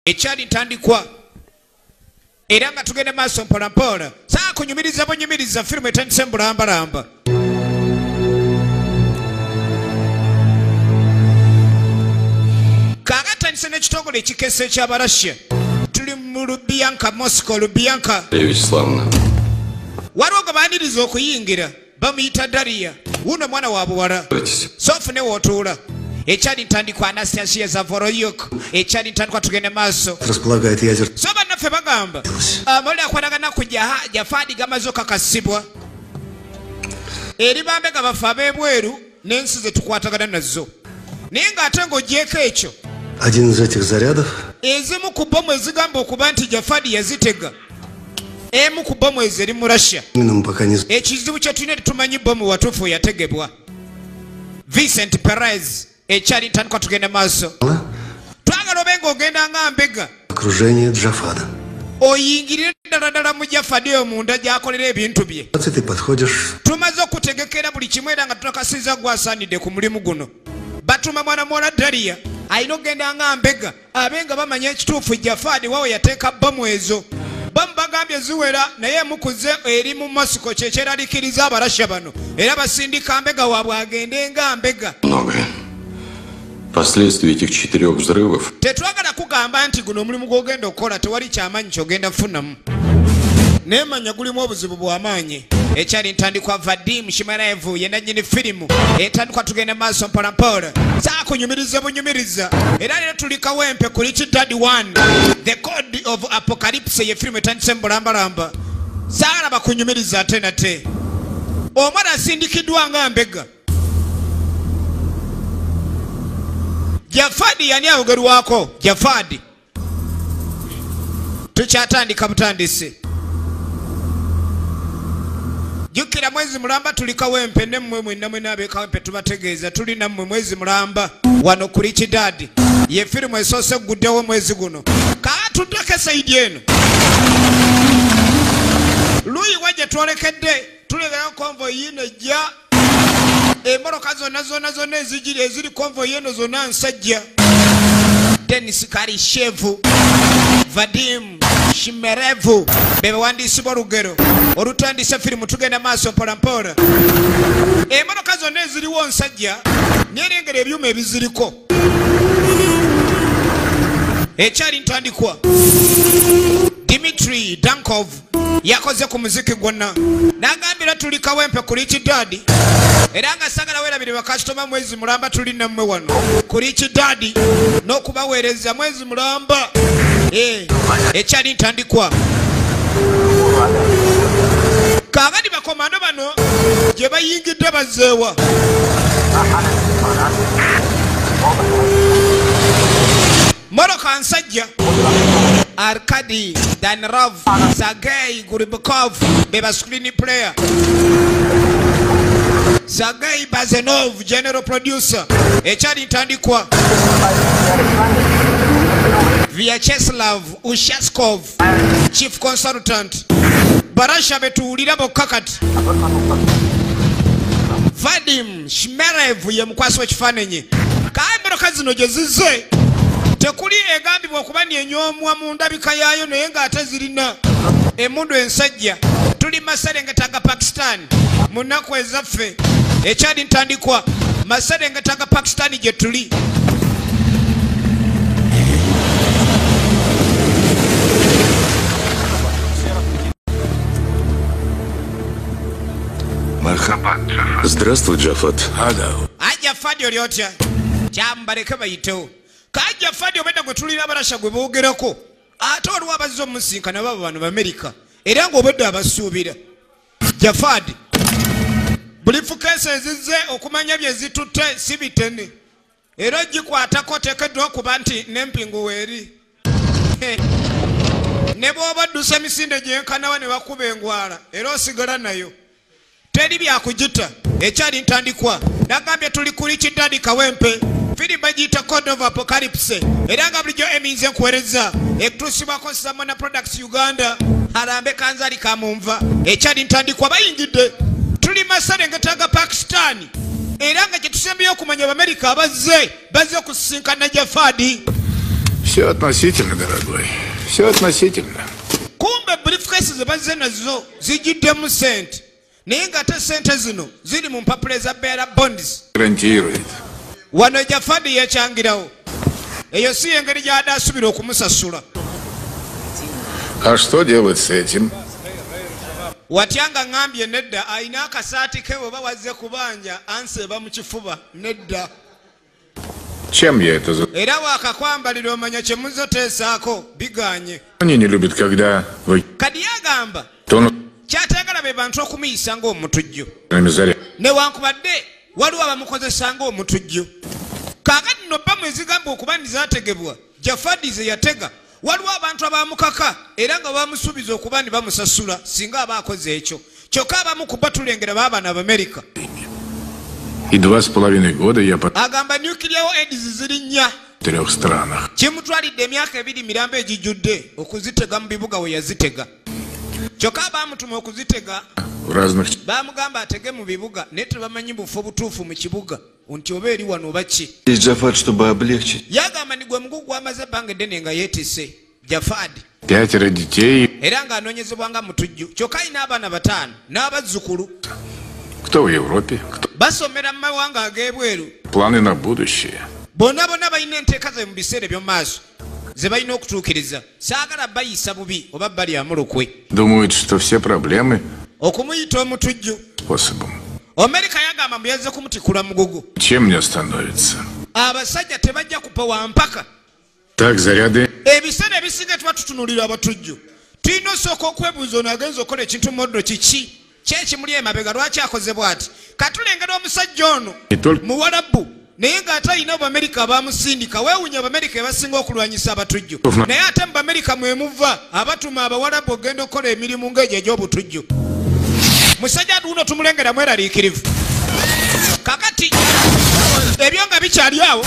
ekyali ntandikwa era nga tugenda maaso mpolampola saa kunyumiriza bunyumiriza firimu etandise mbulambalamba kagatandise n'ekitongole ekikese ekyabarasya tuli mu Lubyanka Moscow Lubyanka waliwo nga baaniriza okuyingira bamuyita Daria wuno mwana wa buwala sofu ne wootuula ekyali ntandikwa Anastasia Zavoroyuk ekyali ntandikwa tugende maaso so bannaffe bagamba amawulire akwatagana ku Jafadi gamaze okakasibwa eri bambega baffe ab'ebweru n'ensi ze tukwatagana nazo naye ng'ate ng'ogyeko ekyo ezimu ku bomu ezigamba okuba nti Jafadi yazitega emu ku bomu ezo eri mu Russia ekizibu kye tulina tetumanyi bomu watuufu yategebwa Vincent Perez ekyali ntandikwa tugenda maaso twagala obe ng'ogenda nga mbega oyingirire ddala mu Jafadi eyo munda gy'akolera ebintu bye tumaze okutegekera buli kimu era nga tunakasiza gwasaanidde ku mulimu guno batuma mwana muwala Daria ayina okugenda nga mbega abenga bamanya ekituufu Jafadi wawe yateeka bomu ezo bomu bagambye ziwera naye mukuze eri mu Moscow kyekyeraliikiriza abarasha bano era basindika mbega waabwe agende nga mbega Последствия этих 4 взрывов. Tetwagala kugamba nti guno omulimu gw'ogenda okukola tewali kyamaanyi ky'ogenda kufunamu neemanya gulimu obuzibu bw'amaanyi ekyali ntandikwa Vadim Shimarev ye nannyini firimu etandikwa tugenda maaso mpolampola saa kunyumiriza bunyumiriza era leero tuli kawempe ku Rich Dad 1 The Code of Apocalypse ye firimu etandise mubulambalamba saagala bakunyumiriza ate nate omwana asindikiddwa nga mbega Jafadi yani ayogerwako Jafadi tukyatandika butandise jukira mwezi mulamba tuli kawempe ne mmwe mwenna mwe nabe kawempe tubategeeza tuli nammwe mwezi mulamba wano ku Rich Dad ye firimu esoose guddewo mwezi guno kaatuddeko esaidi eno luyi wajja twolekedde tulegayo konvoyi yino ejja emmotoka zonna ezijiri eziri konvoyi eno zonna nsajja Denis Karishevu Vadim Shimerevu be bawandiisibwa olugero olutandise firimu tugenda maaso mpolampola emmotoka zonna eziriwo nsajja nerengera ebyuma ebiziriko ekyali ntandikwa Dimitri Dankov yakoze ku muziki gwonna n'agambira tuli kawempe ku Rich Dad era nga sagala weerabire bakasitoma mwezi mulamba tuli nammwe wano ku Rich Dad n'okubaweereza mwezi mulamba ekyali ntandikwa kaagadi bakomando bano gye bayingidde bazzeewa moroka nsajja Arkady Danilov Sergei Guribukov beba screen player Sergei Bazenov general producer ekyali ntandikwa Vyacheslav Ushaskov chief consultant barasha betuulira bokka kati Vadim Shimerev ye mukwasi w'ekifaananyi kaemmotoka zino gye zizze tekuli egambibwa okuba nyenyoomwa mu ndabika yaayo naye ng'ate zirina emmundu ensajja tuli maserengeta ga Pakistan mu nnaku ezaffe ekyali ntandikwa maserengeta ga Pakistan gye tuli Здравствуй, Джафат. Jafadi oli otya kyambaleke bayitewo ka Jafadi obedda gwe tulina abarasha gwe boogerako ate oliwo abazze omusinkana babo bano Amerika era ng'obedda abasuubira Jafadi bulifukeesi ezizze okumanya bye zitutte si bitene era ogikwatako teekeddwa okuba nti n'empingu weeri ne bw'oba oddusa emisinde gyenkanawa ne bakuba engwala era osigala nayo teri byakugita ekyali ntandikwa nagambye tuli ku Rich Dad kawempe firimu bagiyita Code of Apocalypse era nga bulijjo eminze nkuweereza ekutuusibwako Samona Products Uganda harambe kanzali kamunva ekyali ntandikwa bayingidde tuli maserengeta ga Pakistan era nga kye tusembeyo okumanya Abamerika bazze kusisinkana Jafadi Все относительно, дорогой. Все относительно. Kumbe briefcase zebaze nazo zijiddemu sente. Naye ng'ate sente zino ziri mu mpapula ezabeera bonds. Гарантирует. Wano Jafadi yekyangirawo. Eyo si engeri gy'adde asubira okumusasula. А что делать с этим? Watyanga ngambye nedda ayina akasaati ke bwe bawazze kubanja anseeba mu kifuba nedda. Чем я это за... Era wakakwambalira omanya kye muzoteesaako biganye. Они не любят, когда вы... Kadi yagamba тонут kyatayagala be bantu okumuyisa ng'omutujju. заря. Newankubadde waliwo abamukozesa ng'omutujju. Kaakati nno bba mwezigamba okuba ndizaategebwa Jafadi ze yatega. Waliwo abantu abamukaka era nga bamusuubiza okuba ndi bamusasula singa aba akoze ekyo. Kyokka abamu ku bba tulengera baabana Abamerika. И 2,5 года я по Agamba nuclear aids ziri nnya. 3 странах. Kimutwalidde emyaka 2 mirambo egijjudde okuzitega mu bibuga we yazitega. Kyokka abamutuma okuzitega В разных... bamugamba atege mu bibuga naye tebamanyi bufu butuufu mu kibuga nti oba eri wano oba ki. Джафат, чтобы облегчить. Yagamba ni gwe mugugu amaze ebbanga eddene nga yeetisse Jafadi 5 детей. era ng'anoonyezebwa nga mutujju. Kyokka alina abaana 5 n'abazzukulu. Кто в Европе, кто... Basomera mu mawanga ag'ebweru. Планы на будущее. Bonna balina enteeka zaabwe mu biseera eby'omu maaso ze balina okutuukiriza. Saagala bayisa bubi oba balyamu lukwe. Думают, что все проблемы Okumuyita omutujju. способом. Amerika yagamba muyazze kumutikula mugugu. Чем не остановится? Abasajja tebajja kupawa mpaka. Так заряды... Ebiseera ebisinga tuba tutunuulira abatujju. Tulina osooka okwebuuza ono agenza okukola ekintu moddo kiki. Kyekimuli emabega lwaki akoze bw'ati. Katulengera omusajja ono Muwarabu naye ng'ate alina Abamerika abamusindika. Weewuunya Abamerika ebasinga okulwanyisa abatujju. Naye ate mu Bamerika mwe muva abatuma Abawarabu ogenda okukola emirimu ng'egyo egy'obutujju. Musajja luno tumulengera mweraliikirivu. Kakati ebyo nga bikyali awo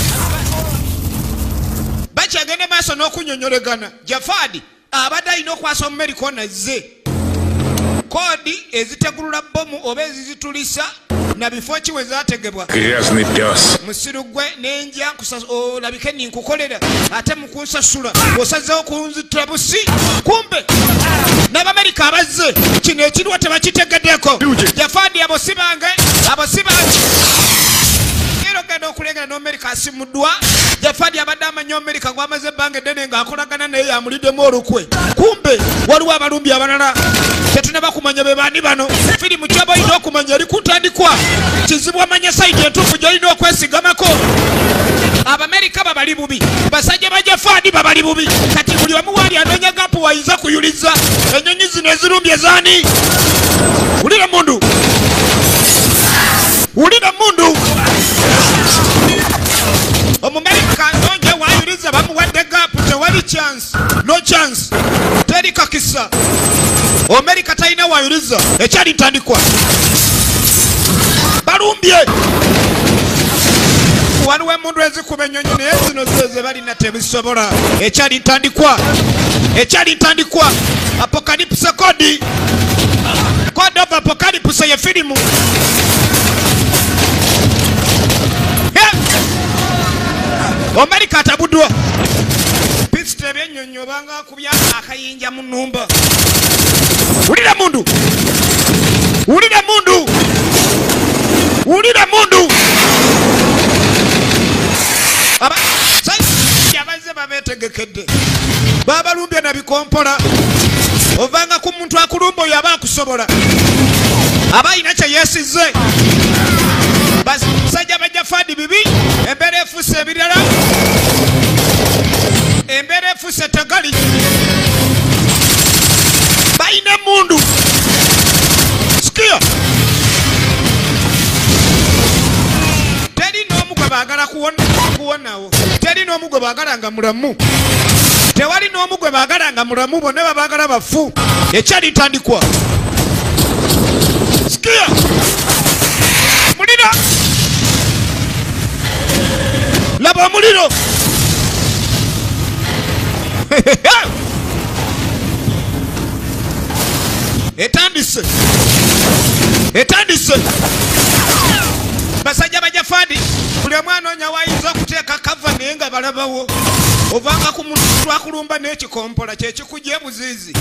bakyagenda maaso n'okunyonyolegana. Jafadi abadde alina okwasa Omumerika onazze koodi ezitegulula bbomu oba ezizitulisa na bifo ki we zaategebwa. Грязный пес. Musiru gwe n'enja olabike ninkukolera ate mu kunsasula osazeewo kunzitira busi. Kumbe n'Abamerika abazze kino ekiriwo tebakitegeddeko. Jafadi abosibange era ogenda okulengera n'Omerika asimuddwa. Jafadi abadde amanyi Omerika gw'amaze ebbanga eddene ng'akolagana naye yamuliddemu olukwe. Kumbe waliwo abalumbi abalala tetunaba kumanya be baani bano. Firimu ky'oba olina okumanya eri kutandikwa. Kizibu amanya sayiti entuufu gy'olina okwesigamako. Abamerika babali bubi, basajja ba Jafadi babali bubi. Kati buli omu waali anoonya gapu wayinza kuyuliza. Ennyonyi zino ezirumbye zaani? Wulira mundu, wulira mundu. Omumerika anoonya wayuliza bamuwadde gapu tewali chance. No chance. Teri kakisa. Omerika talina wayuliza ekyali ntandikwa. Balumbye. Waliwo emundu ezikuba ennyonyi naye zino ze balina tebisobola. Ekyali ntandikwa. Ekyali ntandikwa. Apocalypse Code. Code of Apocalypse ye firimu. Omerika atabuddwa. Pisita ebyennyonyi obanga akubya akayinja mu nnumba. Wulira mundu. Wulira mundu. Wulira mundu. Abasajja bazze babeetegekedde. Babalumbye na bikompola. Ovanga ku muntu akulumba oyo aba akusobola. Aba alina kye yeesizze. Basajja ba Jafadi bibi. Embeera efuuse ebirala. Embeera efuuse tegali. Balina mundu. Sikia. Teri n'omu gwe baagala kuwonawo. Teri n'omu gwe baagala nga mulamu. Tewali n'omu gwe baagala nga mulamu, bonna babaagala bafu. Ekyali ntandikwa. Sikia. Muliro. Laba omuliro. Etandise. Etandise. Basajja ba Jafadi buli omu anoonya wayinza okuteeka kava naye nga balabawo. ovanga ku muntu twakulumba n'ekikompola kyekikujja ebuziizi.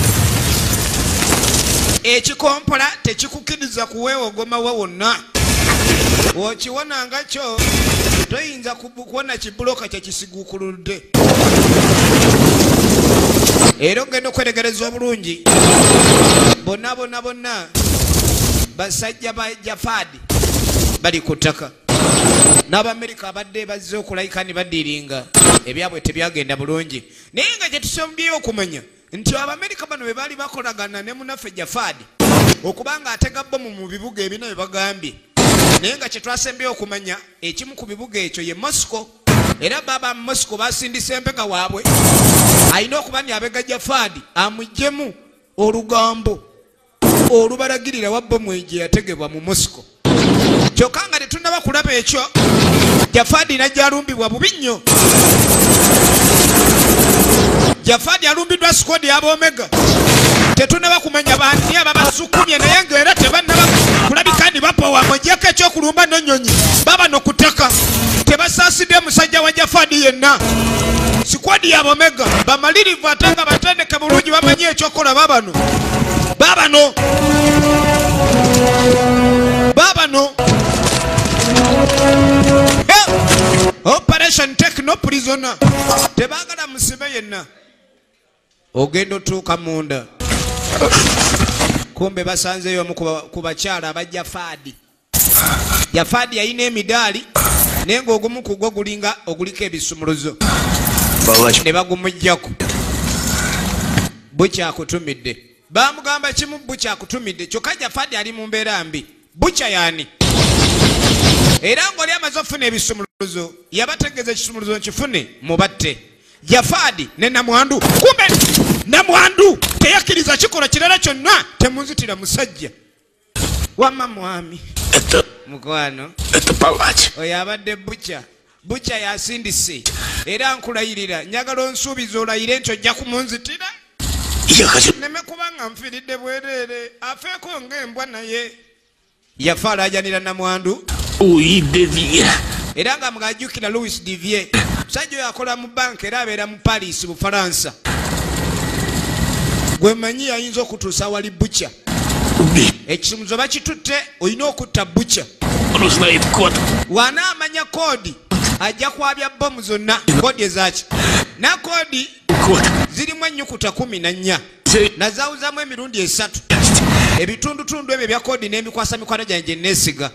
Ekikompola tekikukkiriza kuweewogomawo wonna. Okiwonanga kyo toyinza kuwona kibuloka kyekisiguukuludde. Era ogenda okweregereza obulungi bonna basajja ba Jafadi bali ku ttaka. N'Abamerika abadde bazze okulayika ne baddiringa ebyabwe tebyagenda bulungi. Naye nga kyetusombyeyo okumanya nti Abamerika bano bwe baali bakolagana ne munaffe Jafadi okubanga atega bbomu mu bibuga ebina bye bagambye. Naye nga kyetwasembyeyo okumanya ekimu ku bibuga ekyo ye Moscow. Era baba mu Moscow basindisa empeka waabwe alina okuba ni abega Jafadi amuggyemu olugambo olubalagirira wa bbomu gye yategebwa mu Moscow. Kyokka nga tetunnaba kulaba ekyo Jafadi najja alumbibwa bubi nnyo. Jafadi alumbiddwa squad y'Abomega. Tetunnaba kumanya baani ababasukumye naye ng'era tebannaba kulabika ni bapowa mojjako ekyokulumba n'ennyonyi baba n'okuteka tebasaasidde musajja wa Jafadi yenna. Squad y'Abomega bamalirivu ate nga batendeke bulungi bamanyi ekyokola babano. Operation take no prisoner. Tebagala musibe yenna. Ogendo tuuka munda. Kumbe basanzeyo ku bakyala aba Jafadi. Jafadi yalina emidaali naye ng'ogumu ku gwo gulinga oguliko ebisumuluzo. Ne bagumuggyako. Bukyakutumidde. Bamugamba kimu bukyakutumidde kyokka Jafadi ali mu mbeera mbi. Bukya yani. Era ng'oli amaze okufuna ebisumuluzo yabategeeza ekisumuluzo nkifune mubatte. Jafadi ne Namwandu. Kumbe Namwandu teyakkiriza kikola kirala kyonna temunzitira musajja. Wamma mwami. Mukwano. Oyo abadde Bukya. Bukya yasindise. Era nkulayirira njagala onsuubiza olayire nti ojja kumunzitira. Neme kubanga nfiridde bwereere afeeko ng'embwa naye. Yafa alaajanira Namwandu. Era nga mugajjukira Louis Divier. Musajja oyo akola mu banka era abeera mu Paris Bufalansa. Gwe manyi ayinza okutuusa wali Bukya. Ekisumuluzo bakitutte olina okutta Bukya. Wanaamanya koodi ajja kwabya bbomu zonna koodi ezaaki. Na koodi zirimu ennyukuta 14 nazaawuzaamu emirundi 3. Ebitundutundu ebyo bya koodi n'emikwasa mikwano gyange neesiga.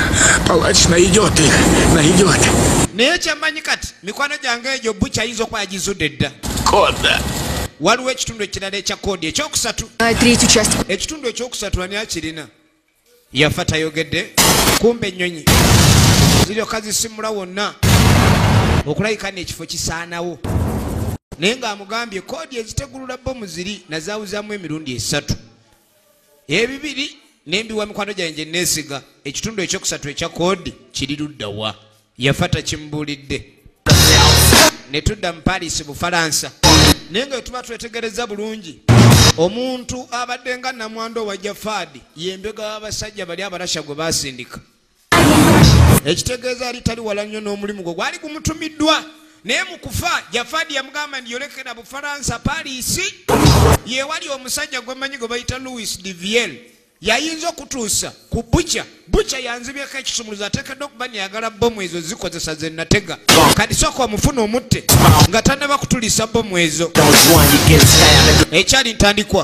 Naye kyemmanyi kati mikwano gyange egyo Bukya ayinza okuba yagizudde dda. Waliwo ekitundu ekirala ekya koodi ekyokusatu. Ekitundu ekyokusatu ani akirina? Yafa tayogedde. Kumbe ennyonyi ziryoka zisimula wonna okulayika n'ekifo kisaanawo. Naye ng'amugambye koodi ezitegulula bbomu ziri nazaawuzaamu emirundi 3. Ebibiri nembiwa mikwano gyange neesiga. Ekitundu ekyokusatu ekya koodi kiri ludda wa? Yafa takimbuulidde. Ne tudda mu Paris Bufalansa. Naye nga tuba twetegereza bulungi omuntu abadde nga Namwandu wa Jafadi yembega w'abasajja bali abalasha gwe baasindika. Ekitegeeza ali tali wala nnyo n'omulimu gwe gwali gumutumiddwa. Naye mu kufa Jafadi yamugamba nti yolekera Bufalansa Paris yeewali omusajja gwe manyi gwe bayita Louis Divier. Yayinza okutuusa ku Bukya. Bukya yanzibyeko ekisumuluzo ateekeddwa okuba niyagala bbomu ezo zikozesa ze natega. Kati sooka omufuna omutte nga tannaba kutulisa bbomu ezo. Ekyali ntandikwa.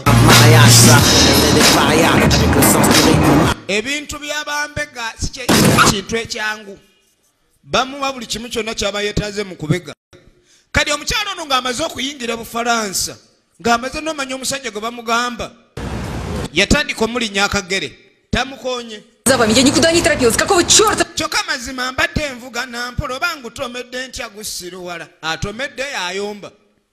Ebintu by'Abambega si kintu ekyangu. Bamuwa buli kimu kyonna kyaba yeetaaze mu kubega. Kati omukyalo ono ng'amaze okuyingira Bufalansa ng'amaze n'omanya omusajja gwe bamugamba. Yatandika omulinnya akagere tamukonye. Я никуда не торопилась. Какого черта? Kyokka mazima mbadde envuga nampola oba ngutomedde ntya gusiruwala. Atomedde yayomba.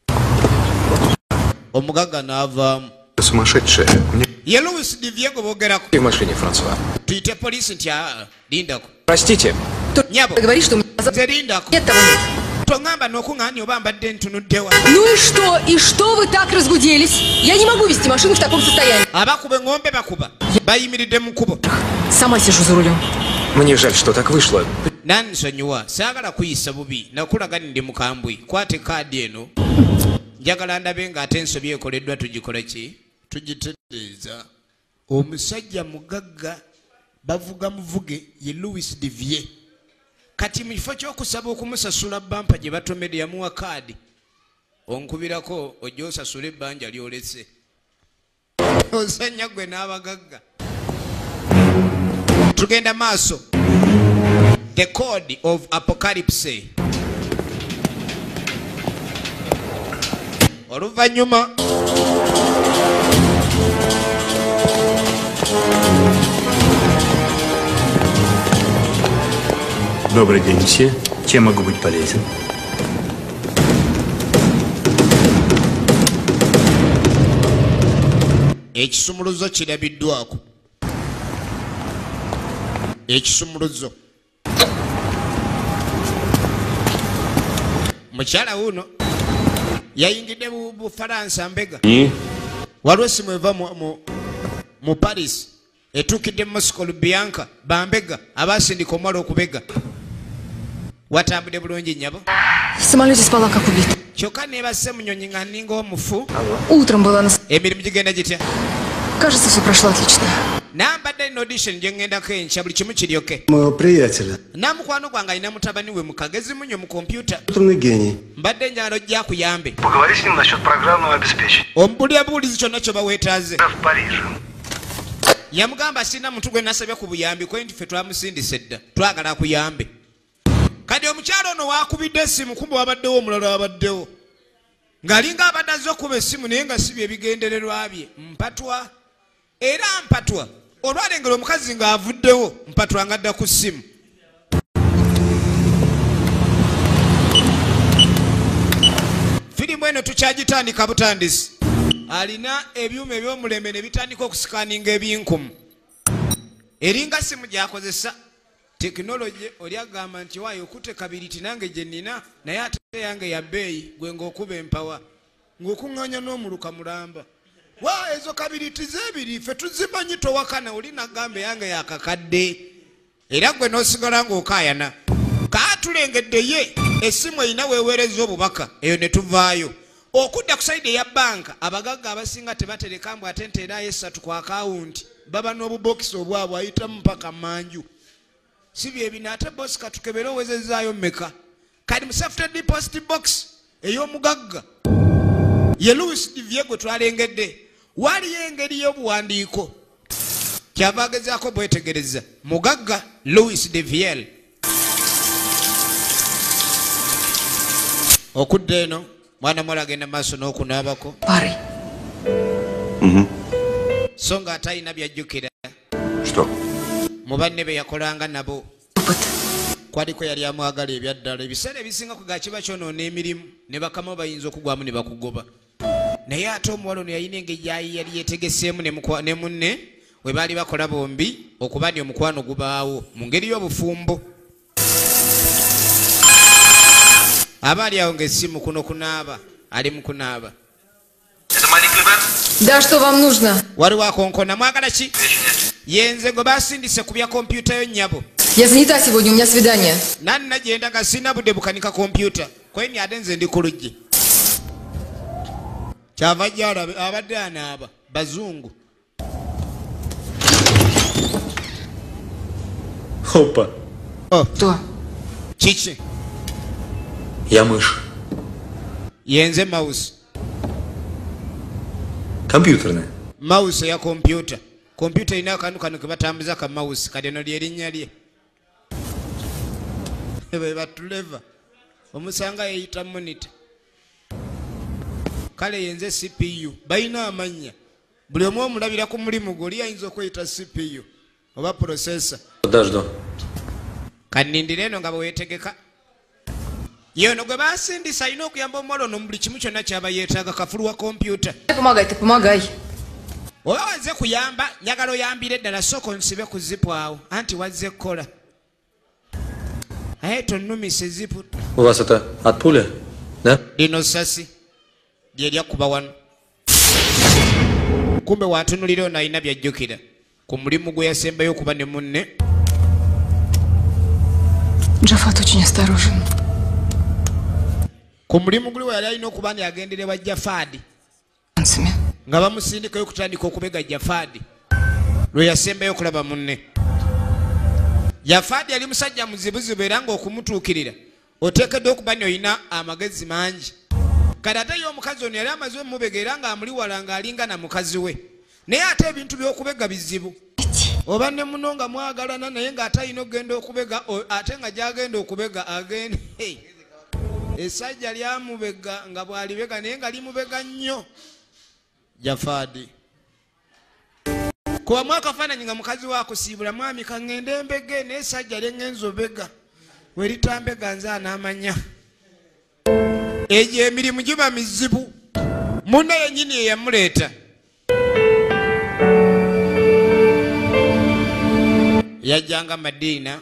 Omugaga n'avaamu. Сумасшедшая. Ye Louis Divier gwe boogerako. Ты в машине, Франсуа. Tuyite poliisi nti lindako. Простите. Nyabo. Говоришь, что Nze lindako. нет того. tongamba n'okuŋŋaanya oba mbadde ntunuddewa. Ну и что вы так разгуделись? Я не могу вести машину в таком состоянии. Abakuba eŋŋombe bakuba bayimiridde mu kkubo. Сама сижу за рулем. Мне жаль, что так вышло. Nansonyiwa saagala kuyisa bubi nakulaga ndi mukambwe kwate kaadi eno njagala ndabe ng'ate ensobi ekoleddwa tugikola ki tugitereeza. Omusajja mugagga bavuga muvuge ye Louis Devier kati mu kifo ky'okusaba okumusasula bampa gye batomedde yamuwa kaadi onkubirako ojja osasula ebbanja lyolese osanya gwe n'abagagga. Tugenda maaso. The Code of Apocalypse. Oluvannyuma Добрый день, мсье. Чем могу быть полезен? ekisumuluzo kirabiddwako. Ekisumuluzo mukyala wuno yayingidde mu Bufalansa mbega. Waliwo essimu eva mu Paris etuukidde Moscow Bianca bambega abasindika omwala okubega. Watambudde bulungi nnyabo. В самолете спала как убита. Kyokka neebase munyonyi nga nninga omufu. Утром была на... Emirimu gigenda gitya? Кажется, все прошло отлично. Nambadde ino audition gye ŋŋendako enkya buli kimu kiryoke. Моего приятеля. Namukwano gwange alina mutabani we mukagezi munyo mu kompyuta. Трудный гений. Mbadde njagala ojja akuyambe. Поговори с ним насчет программного обеспечения. Omubulira buwulizi kyonna kye baweetaaze. В Париже. Yamugamba sina muntu gwe nasabye ku buyambi kwe nti ffe twamusindise dda twagala akuyambe. Kati omukyalo ono waakubidde essimu kumbe wabaddewo omulala wabaddewo ng'alinga abadde azze okuba essimu naye nga si bye bigendererwa bye. Mpatwa era mpatwa olwalengera omukazi ng'avuddewo mpatwa ng'adda ku ssimu. Firimu eno tukyagitandika butandisi. Alina ebyuma eby'omulembe ne bitandika okusikaninga ebinkumu. Eringa simu gy'akozesa tekinologi oli agamba nti waayo okute kabiri ti nange gye nnina naye ate yange ya bbeeyi gwe ng'okuba empawa ng'okuŋŋaanya n'omuluka mulamba. Wa ezo kabiriti z'ebiri ffe tuzimanyi towakana oli nagamba yange yakakadde era gwe n'osigala ng'okaayana. Kaatulengedde ye essimu erina weeweereza obubaka eyo ne tuvaayo. Okudda ku sayidi eya banka abagagga abasinga tebatereka mbw ate nteerayo essatu ku akawunti baba n'obubokisi obwabwe ayitamu mpaka manju. Si bye bino ate bosi katukebera owezezaayo mmeka. Kati mu safety deposit box ey'omugagga ye Louis Devier gwe twalengedde waliyo engeri y'obuwandiiko kyava agezaako bwetegereza mugagga Louis Devier. Okudda eno mwana mwala agenda maaso n'okunaabako. Парой. So nga atalina byajjukira Что? mu banne be yakolanga nabo. Опыт. Kwaliko yali amwagala ebyaddala ebiseera ebisinga ku gakiba kyonoona emirimu ne bakama bayinza okugwamu ne bakugoba. Naye ate omuwala ono yalina engeri yali yeetegeseemu ne munne we baali bakola bombi okuba nti omukwano gubaawo mu ngeri y'obufumbo. Aba ali awo ng'essimu kuno kunaaba ali mu kunaaba. Это маленький брат? Да, что вам нужно? Waliwo akonkona mwagala ki? Yenze gwe basindise ku bya kompyuta yo nnyabo. Я занята сегодня, у меня свидание. Nanna gye ndaga sina budde bukanika kompyuta kweni ate nze ndi ku luggi. Kyava gy'alabe abadde anaaba bazungu. Опа. Что? Kiki? Я мышь. Yenze mouse. Компьютерная. Mouse ya kompyuta. Kompyuta ina akantu kano ke batambuza ka mouse kati eno lyerinnya lye. Be batuleva. Omusanga yeyita monitor. Kale yenze CPU. Bayina amanya. Buli omu omulabira ku mulimu gwe oli ayinza okweyita CPU oba processor. Подожду. Kanindira eno nga bweweetegeka. Yono gwe basindisa alina okuyamba omuwala ono mu buli kimu kyonna kyaba yeetaaga kafulu wa kompyuta. Помогай, ты помогай. Oba wazze kuyamba njagala oyambire ddala sooka onsibe ku zipu awo anti wazze kukola. Aye tonnumisa ezipu У вас это от пули, да? Lino ssasi lye lyakuba wano. Kumbe watunulira ono alina byajjukira ku mulimu gwe yasembayo okuba ne munne. Джафат очень осторожен. Ku mulimu guli we yali alina okuba ndi agenderebwa Jafaadi nga bamusindikayo okutandika okubega Jafaadi lwe yasembayo okulaba munne. Jafaadi yali musajja muzibuzibu era ng'okumutuukirira oteekeddwa okuba ni olina amagezi mangi. Kati ate ye omukazi ono yali amaze omubega era ng'amuli wala ng'alinga na mukazi we. Naye ate ebintu by'okubega bizibu. Oba ne muno nga mwagalana naye ng'ate alina okugenda okubega ate nga gy'agenda okubega agenda. Esajja lyamubega nga bw'alibega naye nga limubega nnyo. Jafaadi. Kuba mwakafaananyi nga mukazi wa kusiibula mwami kaŋŋende mbege naye esajja lyengenza obega. We litambega nze anaamanya. Egyo emirimu giba mizibu. Munne yennyini ye yamuleeta. Yajjanga Madiina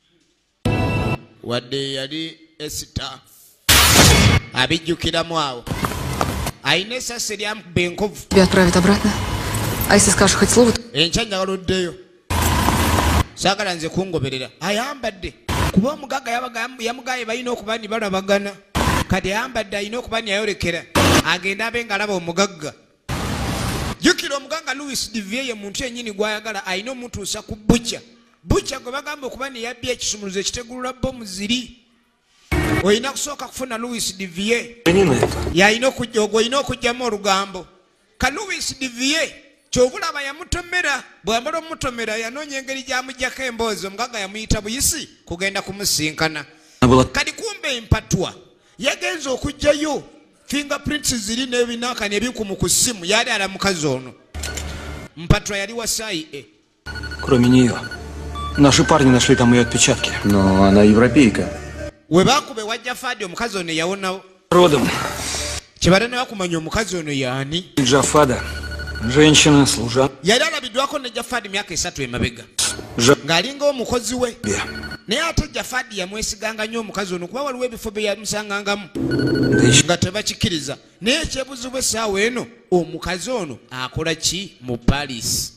wadde yali Esita abijjukiramu awo. Ayina essasi eryamukuba enkovu. Тебя отправят обратно. А если скажешь хоть слово, то... Enkya njagala oddeyo. Saagala nze kungoberera. Ayambadde. Kuba omugagga yamugaye balina okuba ni balabagana. Kati ayambadde alina okuba ni ayolekera. Agenda abe nga alaba omugagga. Jjukira omugagga Louis Duvier ye muntu yennyini gw'ayagala alina omutuusa ku bukya. Bukya gwe bagamba okuba ni yabbye ekisumuluzo ekitegulula bbomu ziri. Olina kusooka kufuna Louis Duvier. Yalina okujja ogwo olina okujjamu olugambo. Ka Louis Duvier kyobulaba yamutomera bw'amala omutomera yanoonya engeri gy'amuggyako emboozi omugagga yamuyita buyisi kugenda kumusinkana. Kati kumbe empatwa yagenza okugjayo fingerprints ziri n'ebinaakani ebikumu ku ssimu yali ala mukazi ono. Mpatwa yali wasaayi. Кроме нее. Наши парни нашли там ее отпечатки. Но она европейка. We baakube wa Jafaadi omukazi ono yawonawo. Родом. Kibadde ne bakumanya omukazi ono yaani. Джафада. Женщина, служанка. Yali alabiddwako ne Jafaadi myaka 3 emabega. Ng'alinga omukozi we. Naye ate Jafaadi yamwesiganga nnyo omukazi ono kuba waliwo ebifo bye yamusangangamu nga tebakikkiriza. Naye ekyebuzibwa essaawa eno omukazi ono akola ki mu Paris?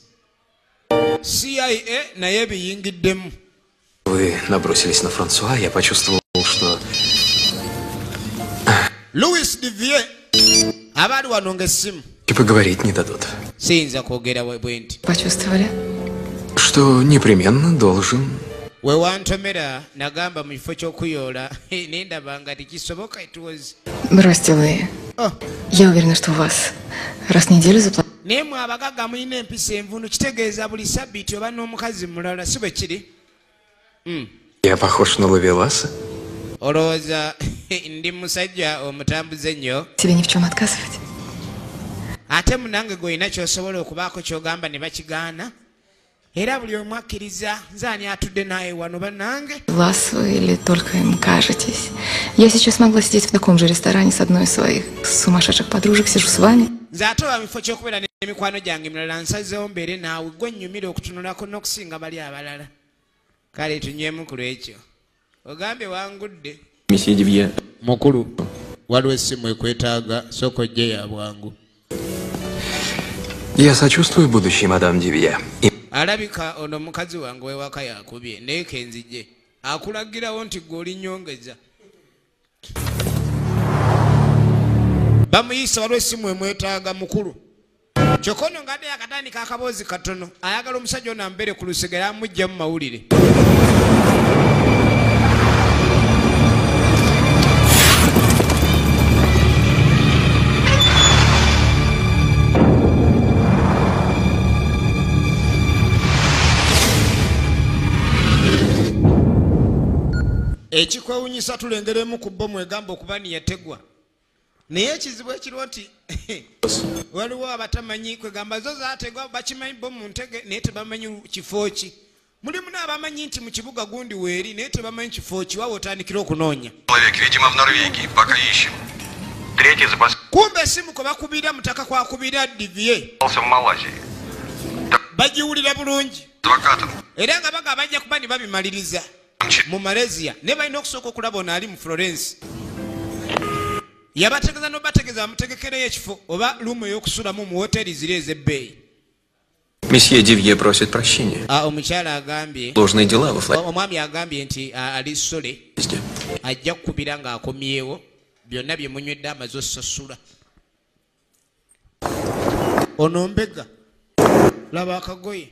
CIA naye biyingiddemu. Вы набросились на Франсуа, я почувствовал, что... Louis Duvier abaali wano ng'essimu. И поговорить не дадут. Siyinza kwogera bwe nti. Почувствовали? Что непременно должен... We wantomera nagamba mu kifo ky'okuyoola ne ndaba nga tekisoboka etuwozi. Бросьте вы. Я уверена, что у вас раз в неделю заплатят. Naye mwe abagagga mulina empisa envunu kitegeeza buli sabbiiti oba n'omukazi mulala si bwe kiri. Я похож на ловеласа? Olowooza ndi musajja omutambuze ennyo. Тебе ни в чем отказывать. Ate munange gw'olina ky'osobola okubaako ky'ogamba ne bakigaana. Era buli omu akkiriza nze ani atudde naye wano bannange. Вас вы или только им кажетесь? Я сейчас могла сидеть в таком же ресторане с одной из своих сумасшедших подружек, сижу с вами. Nze ate oba mifo ky'okubeera n'emikwano gyange emirala nsazeewo mbeere naawe gwe nnyumira okutunulako n'okusinga bali abalala. Kale tunywemu ku lwekyo. Ogambye wangudde. Месье Дивье. Mukulu, waliwo essimu ekwetaaga sooka ojje ya bwangu. Я сочувствую будущей мадам Дивье. Alabika ono mukazi wange wewaka yakubye naye kenzije akulagirawo nti gwe oli nnyongeza. Bamuyisa waliwo essimu emwetaaga mukulu. Kyokka ono ngadde yakatandika akaboozi katono ayagala omusajja ono ambeere ku lusega era amujja mu mawulire. Ekikwewunyisa tulengeremu ku bbomu egamba okuba niyategwa. Naye ekizibu ekiriwo nti waliwo abatamanyi kwegamba zo zaategwa bakimanyi bbomu ntege naye tebamanyi kifo ki. Mulimu n'abamanyi nti mu kibuga gundi weeri naye tebamanyi kifo ki wawe otandikira okunoonya. Человек, видимо, в Норвегии. Пока ищем. Третий запас Kumbe essimu kwe bakubira mutaka kwakubira Duvier в Малайзии. bagiwulira bulungi Адвокатом. era nga baga bajja kuba ne babimaliriza. mu Malaysia ne balina okusooka okulaba ono ali mu Florence yabategeza n'obategeza bamutegekereyo ekifo oba lumu ey'okusulamu mu hoteli ziri ez'ebbeeyi. Месье Дивье просит прощения. Omukyala agambye Сложные дела во Флориде. omwami agambye nti ali Sole ajja kukubira ng'akomyewo byonna bye munywedde amaze osasula. Ono mbega laba akagoye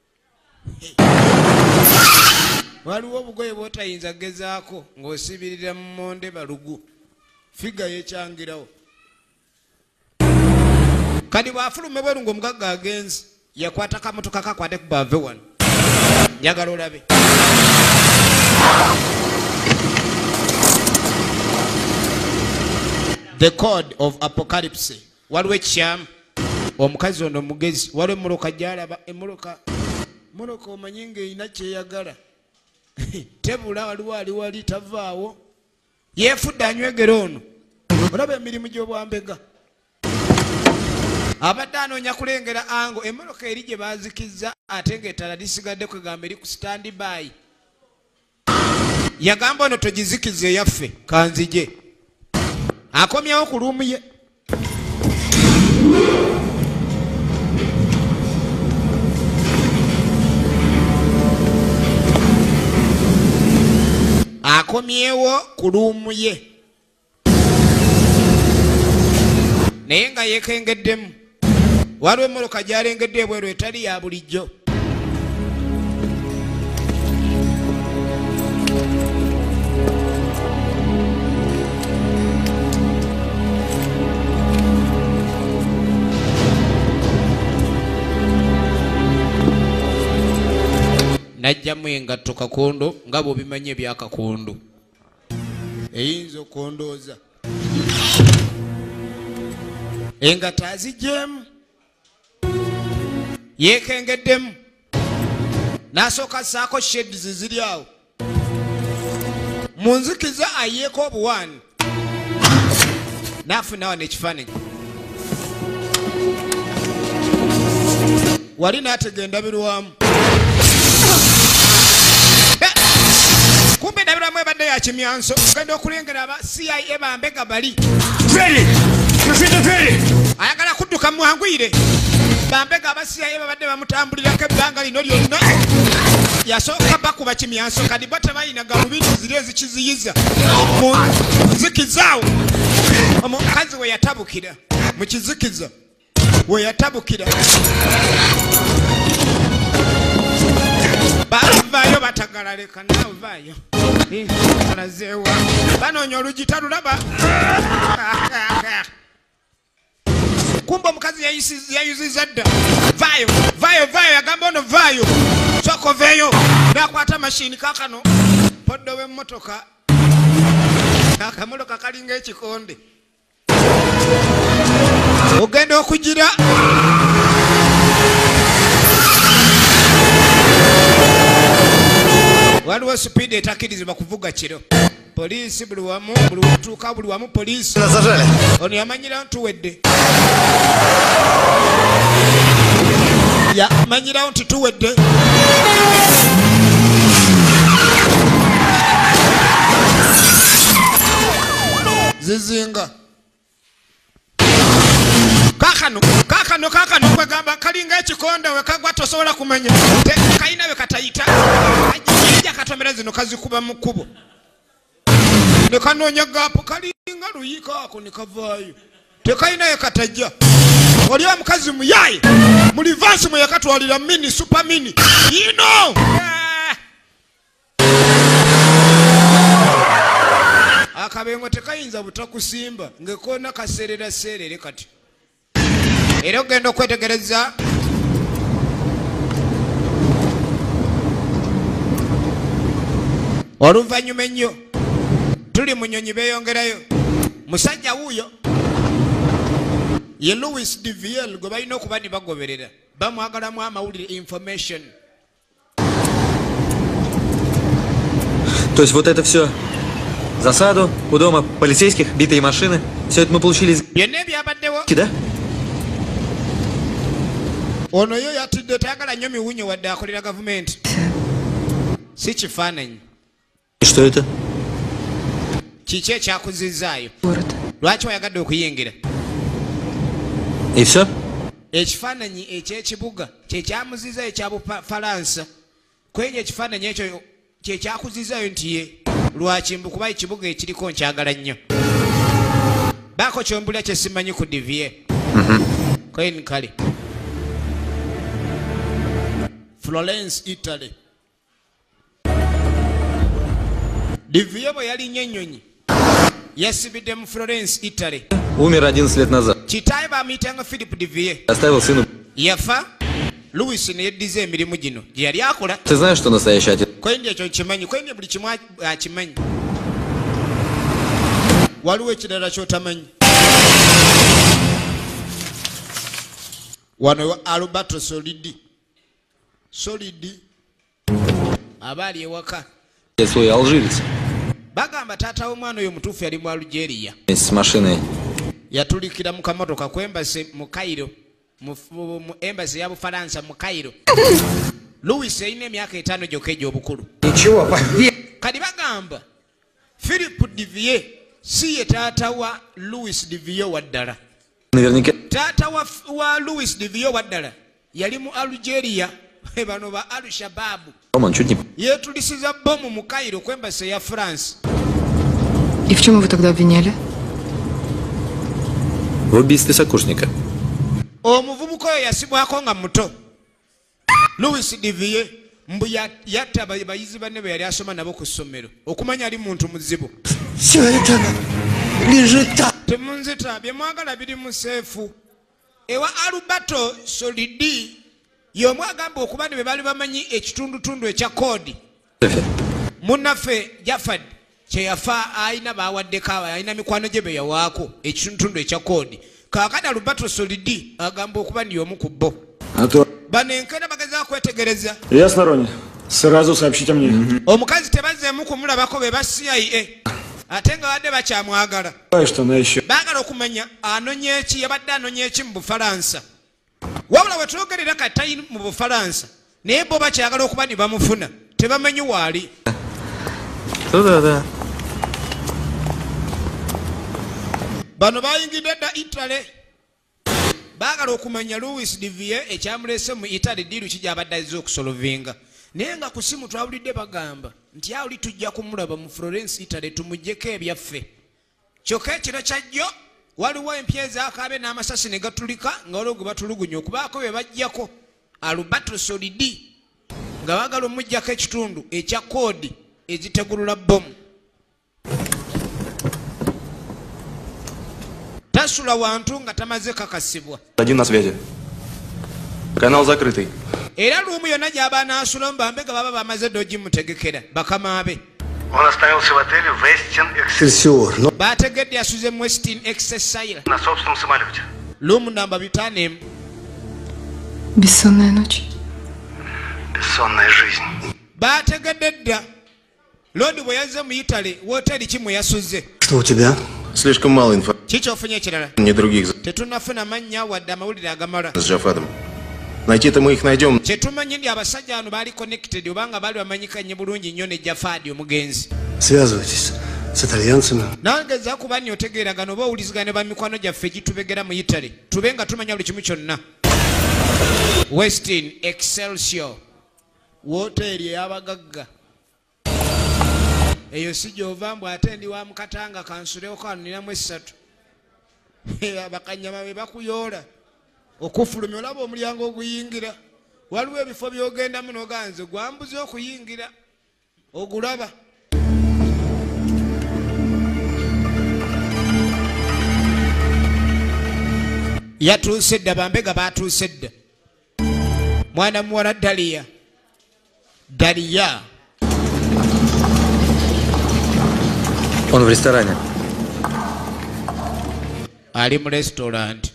waliwo obugoye bw'otayinza gezaako ng'osibirira mu monde balugu figa yekyangirawo kati bw'afuluma bweru ng'omugagga agenzi yakwata kamotoka kakwate ku bave wano njagala olabe. The Code of Apocalypse. Waliwo ekyamu omukazi ono mugezi waliwo emmoloka gyalaba emmoloka omanyi ng'erina kyeyagala tebula waliwo ali tavaawo yeefudde anywegera ono olaba emirimu gy'obwambega abadde anoonya kulengera ango emmoloka eri gye baazikizza ate ng'ettala lisigadde kwegamba eri ku stand by yagamba ono togizikiza eyaffe kanzije akomyewo ku luumu ye akomyewo ku luumu ye naye nga yeekengeddemu waliwo emmoloka gy'alengedde ebweru etali ya bulijjo. Najjamu engatto kakondo nga bw'obimanyi ebyakakondo eyinza okondooza engatto aziggyemu yeekengeddemu n'asooka assaako sheds ziri awo mu nzikiza ayeeko obuwaani n'afuna wano ekifaananyi wali n'ategendabirwamu kumbe ndabiramu ebadde ya kimyanso ogenda okulengera aba CIA bambega bali ayagala kudduka muwangwire bambega aba CIA babadde bamutambulirako ebbanga lino lyonna yasooka bakuba kimyanso kadi bo tebalina galubindi ziri ezikiziyiza mu nzikizaawo omukazi we yatabukira mu kizikiza we yatabukira bavaayo batagala leka naawe vaayo alazeewa banoonya olugi talulaba kumba omukazi yayuziza dda vaayo yagamba ono vaayo sooka oveeyo nakwata mashini kakano poddo w'emmotoka akamotoka kalinga ekikonde ogenda okugira waliwo speed etakirizibwa kuvuga kiro poliisi buli wamu buli watuuka buli wamu poliisi ono yamanyirawo tuwedde yamanyirawo nti tuwedde zizinga kakano kwegamba kalinga ekikonde wekagwa tosobola kumanya kayina we katayita ajja katomera zino kazikuba mu kkubo nekanoonya gaapo kalinga luyika ako nekavaayo tekayina ye katajja oli omukazi muyaye mu livansi mwe yakatwalira mini super mini ino akabengo tekayinza butakusimba ngekona kaserera serere kati era ogenda okwetegereza oluvannyuma ennyo tuli mu nnyonyi beeyongerayo musajja wuuyo ye Louis DVL gwe balina okuba ne bagoberera bamwagalamu amawulire information. То есть вот это все засаду у дома полицейских, битые машины, все это мы получили из... byonna ebyabaddewo Да? ono yo yatudde tayagala nnyo miwunyo wadde akolera gavumenti si kifaananyi И что это? Kiki ekyakuzizaayo? Город. Lwaki oyagadde okuyingira? И все? Ekifaananyi eky'ekibuga kyekyamuzizaayo ekya Bufalansa. Kwenye ekifaananyi ekyo kyekyakuzizaayo nti ye lwaki mbukuba ekibuga ekiriko nkyagala nnyo. Baako kyombulira kye simanyi ku Divier. Kwenye kale. Florence, Italy. Divier bwe yalinnya ennyonyi yasibidde mu Florence, Italy. Умер 11 лет назад. Kitaawe bamuyitanga Philip Divier. Оставил сыну. Yafa Louis ne yeddiza emirimu gino gye yali akola. Ты знаешь, что настоящий отец? Kwendi ekyo kimanyi, kwendi buli kimu akimanyi. Waliwo ekirala ky'otamanyi. Wano Alberto Solidi. Abaali ewaka. Свой алжирец. Bagamba taata w'omwana oyo mutuufu yali mu Algeria. С машиной. Yatulikira mu kamotoka ku embassy mu Cairo. Mu embassy ya Bufalansa mu Cairo. Louis yalina emyaka 5 gyokka egy'obukulu. Kati bagamba Philip Divier si ye taata wa Louis Divier waddala. Наверняка. Taata wa Louis Divier waddala yali mu Algeria. Bano ba Al-Shabaab. Роман, чуть не... Yetulisiza bomu mu Cairo ku embassy ya France. И в чем его тогда обвиняли? В убийстве сокурсника. Omuvubuka oyo yasibwako nga muto. Louis Divier mbu yatta bayizi banne be yali asoma nabo ku ssomero okumanya ali muntu muzibu. Temunzita bye mwagala biri mu seefu. Ewa Alberto Solidi y'omu agamba okuba ne be baali bamanyi ekitundutundu ekya koodi. Munnaffe Jafad kye yafa ayina baawaddeko ayina mikwano gye be yawaako ekitundutundu ekya koodi. Kaakati Alberto Solidi agamba okuba ndi y'omu ku bo. Bano enkera bagezaako kwetegereza. Я с Нарони. Сразу сообщите мне. Omukazi tebazzeemu kumulabako be ba CIA. Ate nga badde bakyamwagala. Что она еще? Baagala okumanya anonya eki yabadde anonya eki mu Bufalansa. Wabula bwe twogerera kati mu Bufalansa naye bo bakyagala okuba ne bamufuna tebamanyi waali. Да. Bano bayingidde dda Italy. Baagala okumanya Louis Divier ekyamulese mu Italy diiru ki gy'abadde azze okusolovinga. Naye nga ku simu twawulidde bagamba nti awo tujja kumulaba mu Florence, Italy tumuggyeko ebyaffe. Kyokka ekiro kyajjo waliwo empya ezaakaabe n'amasasi ne gatulika nga waliwo gwe batulugunya okubaako be bajjako Alberto Solidi nga baagala omuggyako ekitundu ekya koodi ezitegulula bomu. Tasula wantu nga tamaze kakasibwa. Один на связи. Канал закрытый. Era luumu yonna gy'aba n'asula mbambega baba bamaze dde ogimutegekera bakama be. Он остановился в отеле Westin Excelsior Bategedde yasuze mu Westin Excelsior на собственном самолете. luumu namba 5. Бессонная ночь. Бессонная жизнь. Bategedde dda Lodi bwe yazze mu Italy woteri ki mwe yasuze. Что у тебя? Слишком мало информации. Kikyofunye ekirala. Ни других Tetunnafuna mannya wadde amawulire agamala. с Джафадом. Найти-то мы их найдем. Kyetumanyi ndi abasajja bano baali connected obanga baali bamanyikanye bulungi nnyo ne Jafadi omugenzi. Связывайтесь с итальянцами. Nange nza kuba nyo otegeeragana oba owulizigane ba mikwano gyaffe gitubegera mu Italy tube nga tumanya buli kimu kyonna. Westin Excelsior wooteeri ey'abagagga eyo si gy'ova mbw ate ndi wa mukatanga kansuleko anoneramu 3. Bakanyama be bakuyoola okufulumya olaba omulyango oguyingira waliwo ebifo by'ogendamu n'oganze gwambuze okuyingira ogulaba. Yatuuse dda bambega baatuuse dda mwana muwala Daliya Он в ресторане. ali mu restaurant.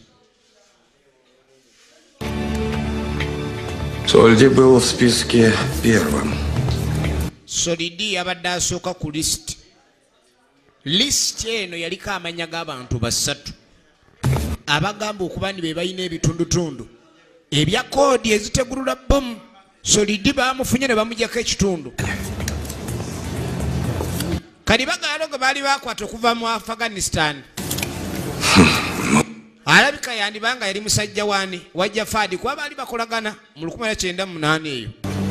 Сольди был в списке первым. Solidi yabadde asooka ku lisiti. Lisiti eno yaliko amanya g'abantu 3 abagamba okuba nti be balina ebitundutundu ebya koodi ezitegulula bomu. Solidi baamufunye ne bamuggyako ekitundu. kali bagalo ge bali bakwata okuva mu Afghanistan alabika yandibanga yali musajja wani wajja Fadi kuba bali bakolagana mu 1998 eyo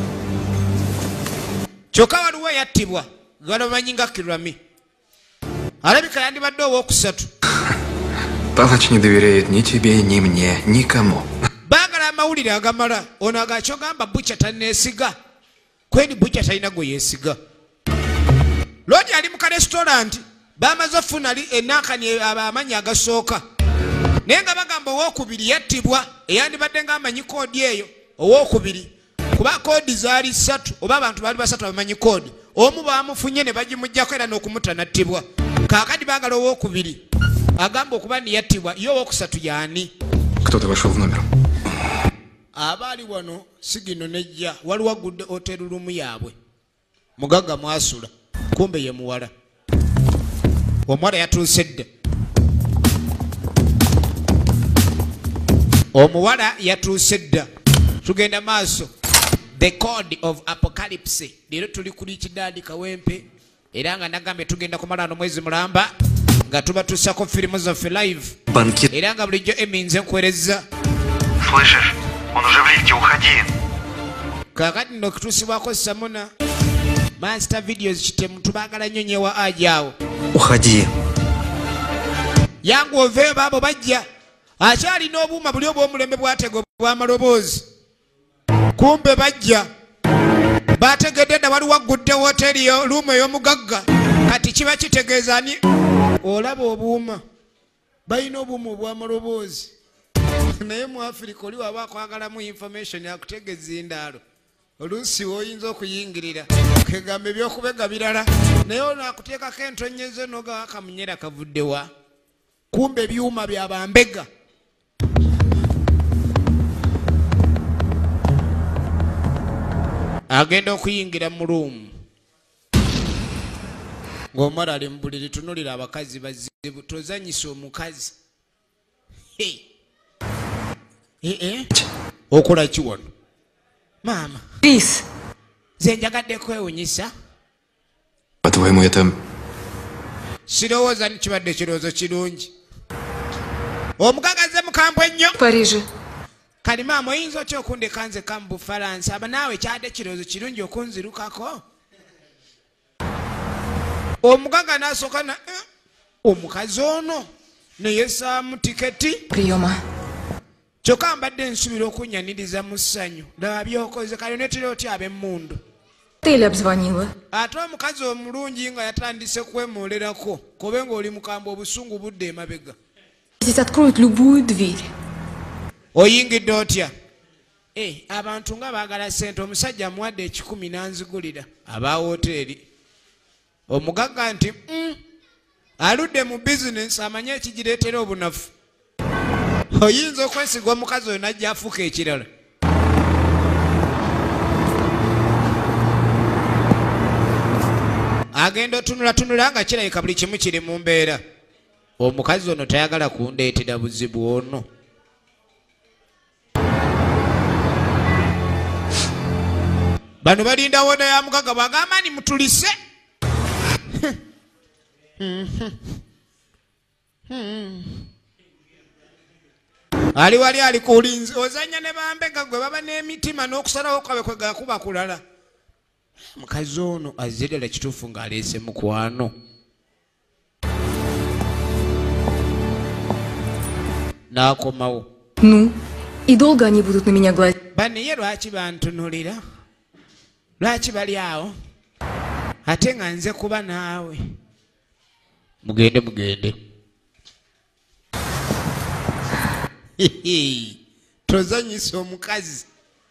kyokka waliwo yattibwa galobanyinga Kirami alabika yandibadde ow'okusatu. Палач не доверяет ни тебе, ни мне, никому. Bagala amawulire agamala ono agakyogamba Butcher tanneesiga kweni Butcher talina gwe yeesiga. Lodi ali mu karestaurant bamaze ofuna ennankani amanyi agasooka naye nga bagamba owookubiri yattibwa eyandibadde ng'amanyi koodi eyo owookubiri kuba koodi zaali 3 oba abantu baali 3 abamanyi koodi omu baamufunye ne bagimuggyako era n'okumuta nattibwa kaakati baagala owookubiri agamba okuba niyattibwa ye owookusatu yaani. Кто-то вошел в номер. Abaali wano sigino nejja waliwo agudde hotelu rumu yaabwe mugagga mwasula kumbe ye muwala omuwala yatuuse dda omuwala yatuuse dda tugenda maaso. The Code of Apocalypse leero tuli kuli kidaadi kawempe era nga nagambe tugenda kumala no mwezi mulamba nga tubatuusako firimu zaffe live era nga bulijjo eminze nkwereza. Слышишь? Он уже в лифте, уходи. Kakati no kutusibwako Samona Master Videos kitemu tubagala nnyo nyewa ajaawo. Уходи. Yangu ove babo bajja akyali n'obuuma buli obw'omulembe bwatego bw'amaloboozi kumbe bajja bategedde dda waliwo aggudde hoteri luumu ey'omugagga kati kiba kitegeeza ani olaba obuuma balina obuuma obw'amaloboozi naye mu Afirika oli waba akwagalamu information akutegeeza endaalo oluusi woyinza okuyingirira kegamba ebyokubega birala naye ono akuteekako entonyezo nogawa akamunyera kavuddewa kumbe ebyuma bya bambega. Agenda okuyingira mu ruumu ng'omala ali mu buliri tunulira abakazi bazibu tozanyisa omukazi. Okola ki wano maama? Крис, Nze njagadde kwewunyisa. По-твоему, это... Sirowooza nikibadde kirowoozo kirungi. Omugagaze mukambwe nnyo. в Париже. Kali maama oyinza otya okundeka nze ka mu Bufalansa aba naawe kyadde kirowoozo kirungi okunzirukako. Omugaga n'asooka na omukazi ono ne yeesaamu tiketi. Приема. Kyokka mbadde nsubira okunnyaniriza mu ssanyu ddaba byokoze kale netera otya ab'emmundu. Отель обзвонила. Ate omukazi omulungi nga yatandise kwemolerako kobe ng'oli mukambwe obusungu budde emabega. Здесь откроют любую дверь. Oyingidde otya? Abantu nga baagala ssente omusajja amuwadde 10 n'anzigulira aba woteeri. Omugagga nti aludde mu bizinensi amanye ekigireetera obunafu. Oyinza okwesiga omukazi oyo najja afuuka ekirala. Agenda otunulatunula nga kirabika buli kimu kiri mu mbeera. Omukazi ono tayagala kundeetera buzibu ono. Bano balinda woda ya mugagga bwagamba ni mutulise. Ali wali ali kulinzi ozanya ne bambega gwe baba n'emitima n'okusalawo kwabe kwe gakuba kulala. Mukazi ono azidela kituufu ng'aleese mukwano. N'akomawo. Ну, и долго они будут на меня глазеть? Baniye lwaki bantunulira? Lwaki bali awo? Ate nga nze kuba naawe. Mugende mugende. Tozanyisa omukazi.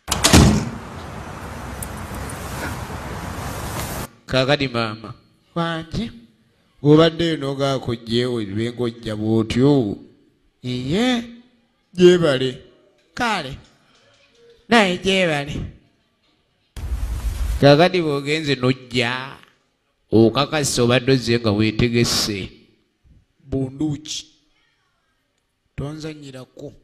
Kakati maama wange obadde n'ogaako gyewe lwengojja bw'otyo. Iye gyebale kale naye gyebale. Kakati bw'ogenze n'ojja okakasa obadde ozze nga weetegese bunduki tonzanyirako.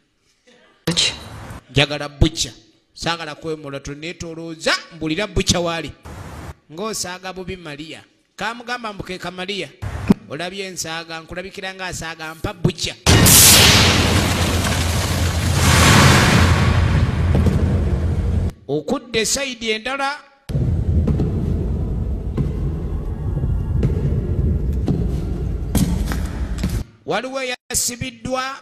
Njagala Butcher saagala kwemola toneetolooza mbulira Butcher waali ng'osaaga bubi Maria kamugamba mbuke Kamaliya olabye ensaaga nkulabikira nga asaaga mpa butya okudde saidi endala waliwo yasibiddwa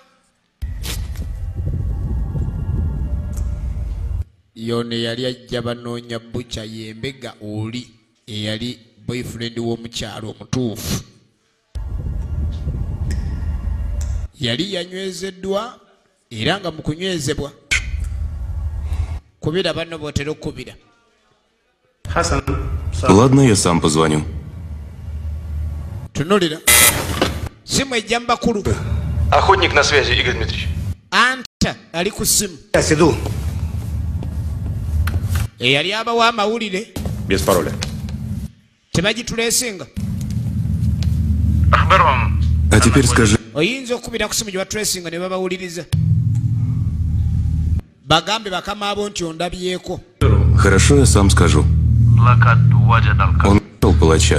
yone yali ajja banoonya butya yembega oli eyali boyfriend w'omukyalo omutuufu yali yanywezeddwa era nga mu kunywezebwa kubira banno bootera okubira. Ладно, я сам позвоню. Tunulira simu ejja mu bakulu. Охотник на связи, Игорь Дмитриевич. Anta ali ku simu. Я сиду. Eyali abawa amawulire Без пароля. tebagituleesinga. А теперь скажи, Oyinza okubira ku simu gye batuleesinga ne babawuliriza. Bagambe bakama abo nti ondabyeko. хорошо, я сам скажу. Он нашел палача.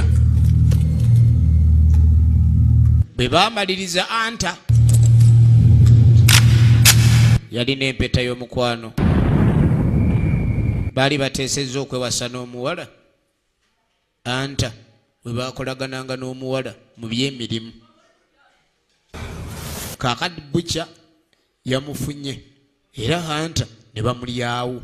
Bwe baamaliriza Anta yalina empeta y'omukwano. Baali bateesezza okwewasa n'omuwala. Anta bwe baakolagananga n'omuwala mu by'emirimu. Kaakati bukya yamufunye era Anta ne bamulyawo.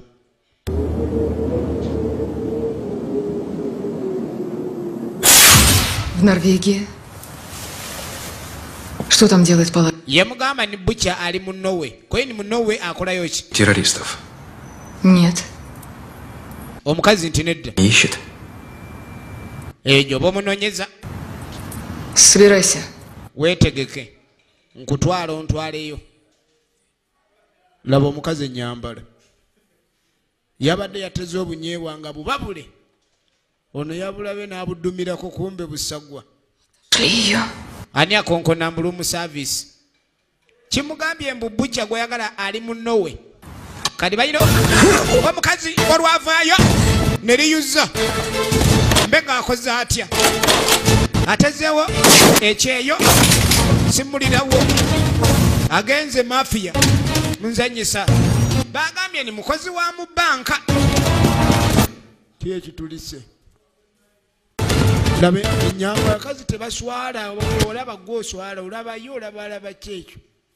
В Норвегии. Что там делает палач? Yamugamba ni bukya ali mu Norway. Kwani mu Norway akolayo ki? Террористов. Нет. Omukazi nti nedda. Не ищет. Ejo bomunoonyeza. Собирайся. Weetegeke. Nkutwala ontwaleyo. Laba omukazi ennyambala. Yabadde yateze obunyeebwa nga bubabule. Ono yabulabe n'abuddumirako kumbe busagwa. Ее. Ani akonkona mbulumu service. Kimugambye mbu bukya gwayagala ali mu Norway. Kati bayino omukazi olwavaayo ne liyuza. Mbega akoze atya. Atezeewo ekyeyo simulirawo. Agenze mafia munzanyisa. Bagambye ni mukozi wa mu banka. Kiye kitulise. Labe enyamba akazi tebaswala olaba gwoswala olabayo olaba kyekyo.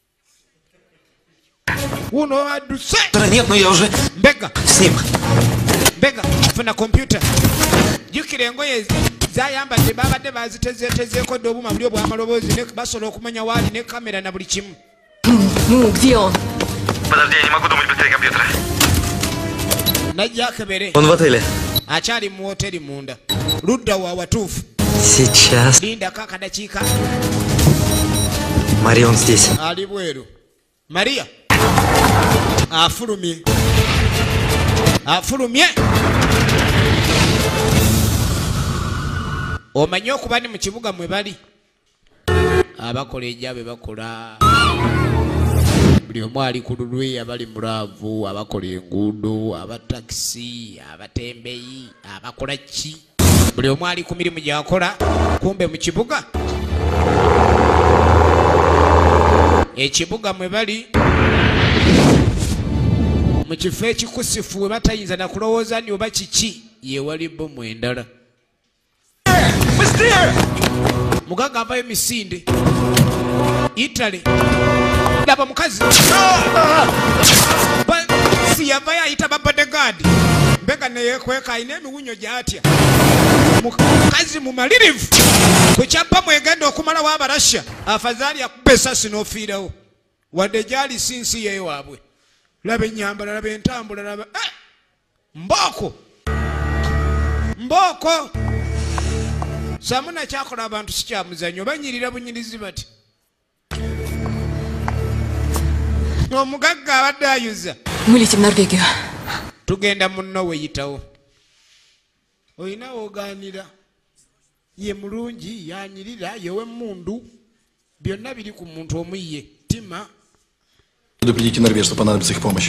Uno aduse. Нет, ну я уже Mbega. с ним. Mbega funa computer. Jukire engoye zayambadde babadde bazitezeeko dobuma buli obw'amaloboozi ne basobola okumanya waali ne kamera na buli kimu. Ну, где он? Подожди, я не могу думать быстрее компьютера. Najja akebere. Он в отеле. Akyali mu hoteri munda. Ludda wa watuufu. Сейчас. Linda kakadakiika. Мария, он здесь. Ali bweru. Maria. Afulumye. Afulumye. Omanyi okuba ni mu kibuga mwe bali. Abakola ejjabe bakola. Buli omu ali ku lulwe abali mulaavu, abakola enguudo, abatakisi, abatembeyi, abakola ki. Buli omu ali ku mirimu gy'akola. Kumbe mu kibuga. Ekibuga mwe bali. Mu kifo ekikusifu we batayinza na kulowooza ni oba kiki ye wali bbomu endala. Mugaga avayo misinde. Italy. Laba mukazi. Si yavayo ayita ba bodyguard. Mbega neyekweka ayina emiwunyo gy'atya. Mukazi mumalirivu. Ku kyapa mwegenda okumala w'Abarasha. Afadhali akubba essasi n'ofiirawo. Wadde gyali si nsi ye waabwe. Laba ennyambala, laba entambula, laba mbooko. Mbooko. Samuna kyakola abantu si kyamuzannyo banyirira bunyirizi bati. Omugagga abadde ayuza. Мы летим в Норвегию. Tugenda munno weyitawo. Oyina ogaanira. Ye mulungi, yanyirira, yewe mundu. Byonna biri ku muntu omu ye. Tima. Предупредите норвежцев, что понадобится их помощь.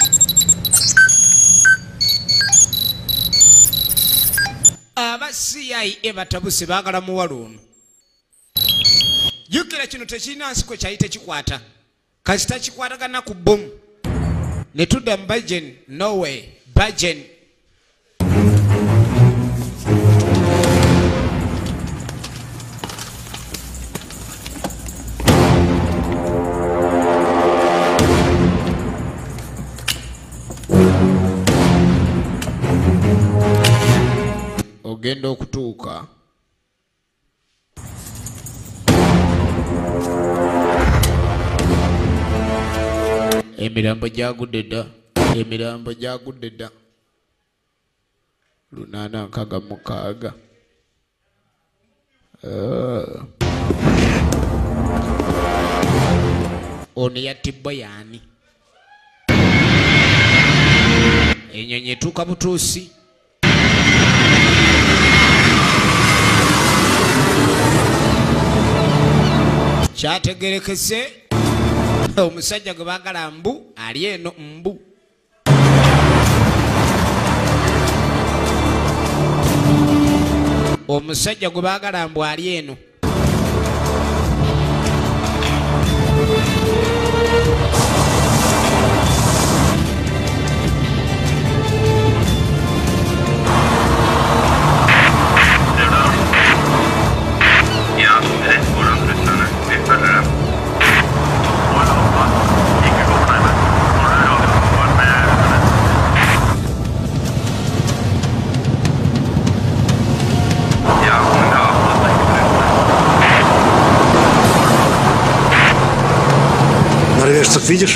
Abasi CIA batabuse baagala muwala ono. Jukira kino tekirina nsiko kyali tekikwata. Kasita kikwatagana ku bomu. Ne tudda mu Bergen, Norway, Bergen. Ogenda okutuuka emirambo gyagudde dda, emirambo gyagudde dda. 866. Ono yattibwa yaani? Ennyonyi etuuka butuusi. Kyategerekese omusajja gwe baagala mbu ali eno mbu. Omusajja gwe baagala mbu ali eno. Норвежцев видишь?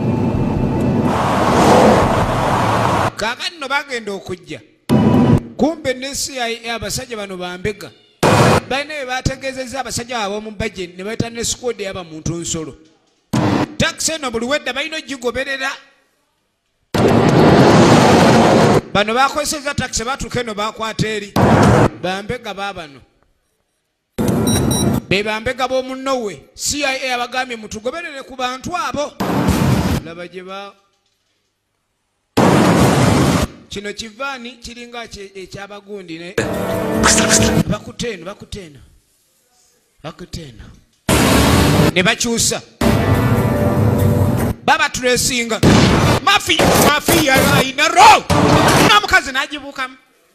Kakati no bagenda okujja. Kumbe ne CIA abasajja bano bambega. Balina bye bategeezezza abasajja ab'omu Bergen ne bayita ne squad yaba muntu nsolo. Taxi eno buli wedda balina ogigoberera. Bano bakozesezza taxi batuuka eno bakwata eri. Bambega baabano. Be bambega b'omu Norway. CIA abagambye mutugoberere ku bantu abo. Laba gye ba kino kivaani kiringa ekyabagundi ne bakuteno ne bakyusa baba tulesinga mafiya ina ro namukazi nagibukamu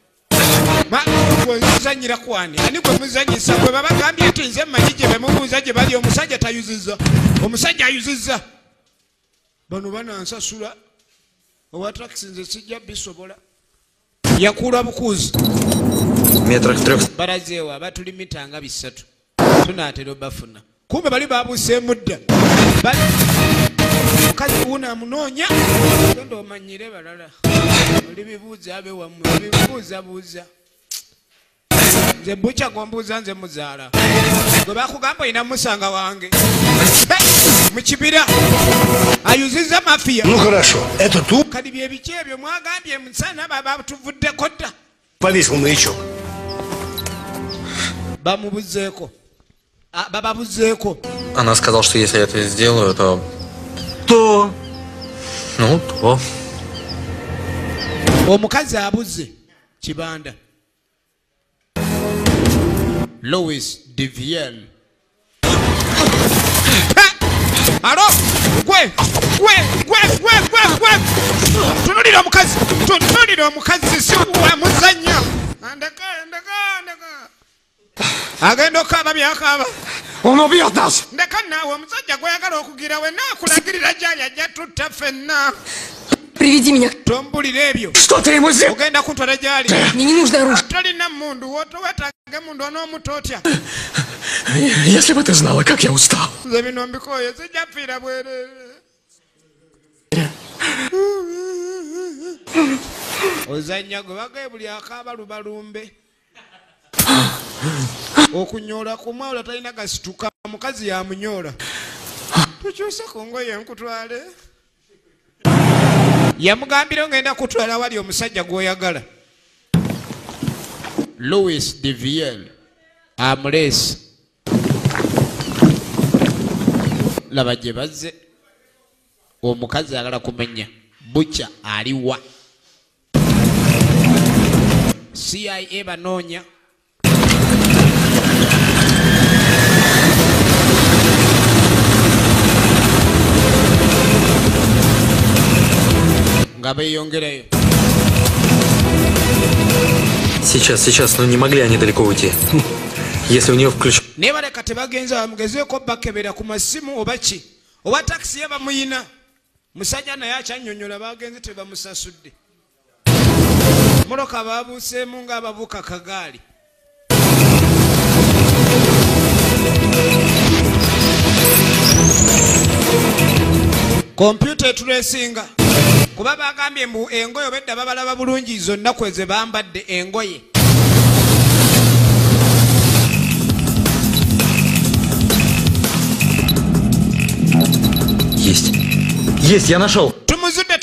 muzanyira kwani ani gwe muzanyisa gwe babagambye nti nze mmanyi gye bemubuuza gye bali omusajja tayuzizza omusajja ayuzizza bano banansasula owa taxi nze sijja bisobola yakuula bukuuzi balazeewo abatuli mita nga 3 tunaatera obafuna kumbe bali babuuseemu dda omukazi wuuna amunoonya genda omanyire balala oli bibuuza abe wammwe bibuuzabuuza nze bukya gombuuza nze muzaala gwe bakugamba olina musanga wange mu kibira ayuzizza mafiya. Ну хорошо, это тут Kadi byebiki ebyo mwagambye musana baba tuvuddeko dda. повесил маячок. Bamubuzeeko. Bababuzeeko. Она сказала, что если я это сделаю, то... Ну, то... Omukazi abuze kibanda. Louis Deviel. Alo! Gwe! Tunulira omukazi si wa muzanya. Andaka. Agenda okaba byakaba. Он убьет нас! Ndeka naawe omusajja gweyagala okugira we naakulagirira gyali ajja tutta ffenna. Приведи меня. Tombulira ebyo. Что ты ему сделал? Ogenda kuntwala gyali. Мне не нужно оружие. Tolina mundu wetaaga mundu onoomutootya. Если бы ты знала, как я устал. Nze bino mbikoye sijja fiira bwereere. Ozanya gwe bagaye buli akaaba lubalumbe. Okunyoola kumwawula talina gasituka mukazi yamunyoola. Tukyuse ku ngoye nkutwale. Yamugambira ngenda kutwala wali omusajja gw'oyagala. Louis Deviel amulesi. Laba gye bazze. Omukazi ayagala kumenya bukya aliwa. CIA banoonya nga beeyongerayo. Сейчас, но не могли они далеко уйти. Если у нее включен... Ne baleka tebagenza bamugezeeko bakebera ku masimu oba ki oba takisi ye bamuyina musajja naye akyanyonyola bagenze tebamusasudde moloka babuuseemu ng'abavuka kagaali. Kompyuta etulesinga kuba bagambye mbu engoye obedda babalaba bulungi zonna kweze bambadde engoye. Есть, я нашел. Tumuzudde.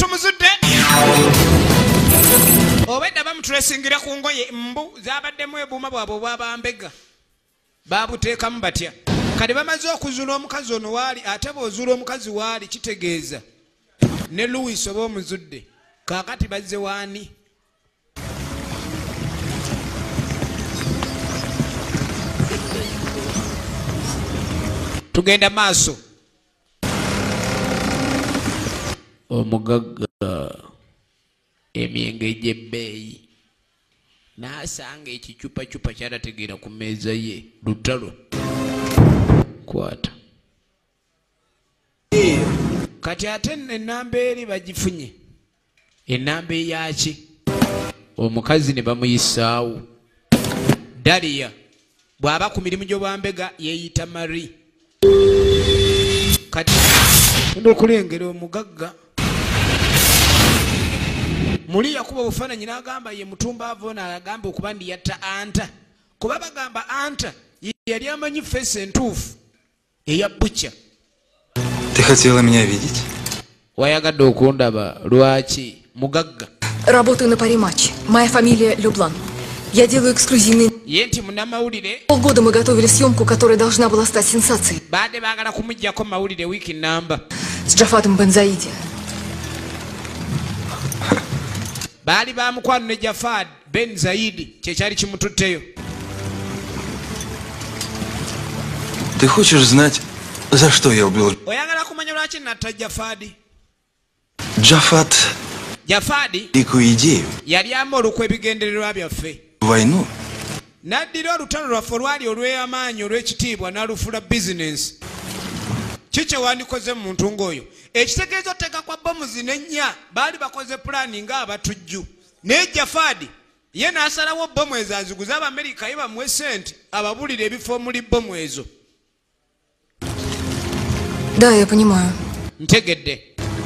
Obedda bamutulesingira ku ngoye mbu zabaddemu ebuuma bwabwe obwabambega babuteekamu batya. Kati bamaze okuzuula omukazi ono waali ate bw'ozuula omukazi waali kitegeeza ne Louis oba omuzudde kaakati bazze waani. Tugenda maaso. Omugagga emyenge gy'ebbeeyi n'asanga ekicupacupa kyatategeera ku mmeeza ye lutalo kwata. Kati ate ennamba eri bagifunye ennamba eyaki omukazi ne bamuyisaawo. Dalia bw'aba ku mirimu gy'obwambega yeeyita Marie. Kati okulengera omugagga muli yakuba obufaananyi n'agamba ye mutumba avona agamba okuba ndi yatta Anta kuba bagamba Anta yali amanyi feesi entuufu eya butcha. Ты хотела меня видеть? Wayagadde okundaba lwaki mugagga? Работаю на паре матч. Моя фамилия Люблан. Я делаю эксклюзивный... Ye nti munnamawulire Полгода мы готовили съемку, которая должна была стать сенсацией. baadde baagala kumuggyako mawulire wiiki nnamba. С Джафатом Бензаиди. Baali bamukwano ne Jafad Ben Zaidi kyekyali kimututteyo. Ты хочешь знать, за что я убил Oyagala kumanya lwaki natta Jafadi? Джафат? Jafadi Великую идею. yali ama olukwa ebigendererwa byaffe. Войну. N'addira olutalo lwaffe olwali olw'amaanyi olw'ekitiibwa n'alufuula bizinensi. Kiki wandikoze mu muntu ng'oyo? Ekitegeezo oteeka kwa bomu zino ennya baali bakoze pulaani ng'abatujju. Naye Jafadi ye n'asalawo bomu ezo aziguze Abamerika ye bamuwe ssente ababulira ebifo omuli bomu ezo. Да, я понимаю. Ntegedde.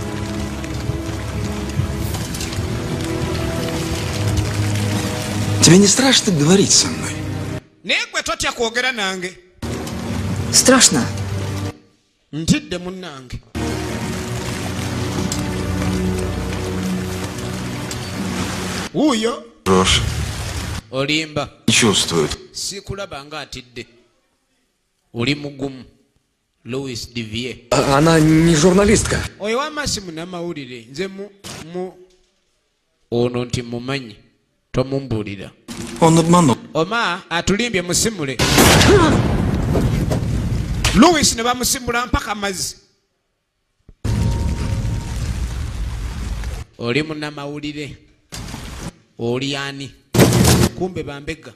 Тебе не страшно говорить со мной? Naye gwe totya kwogera nange. Страшно. Ntidde munnange. Wuuyo Рош olimba не чувствует. sikulaba ng'atidde. Oli mugumu. Louis Divier. Она не журналистка. Oyo w'amasi munnamawulire nze ono nti mumanyi tomumbuulira. Он обманул. Oma atulimbye musimule. Louis ne bamusimbula mpaka mazzi. Oli munnamawulire. Oli ani? Kumbe bambega.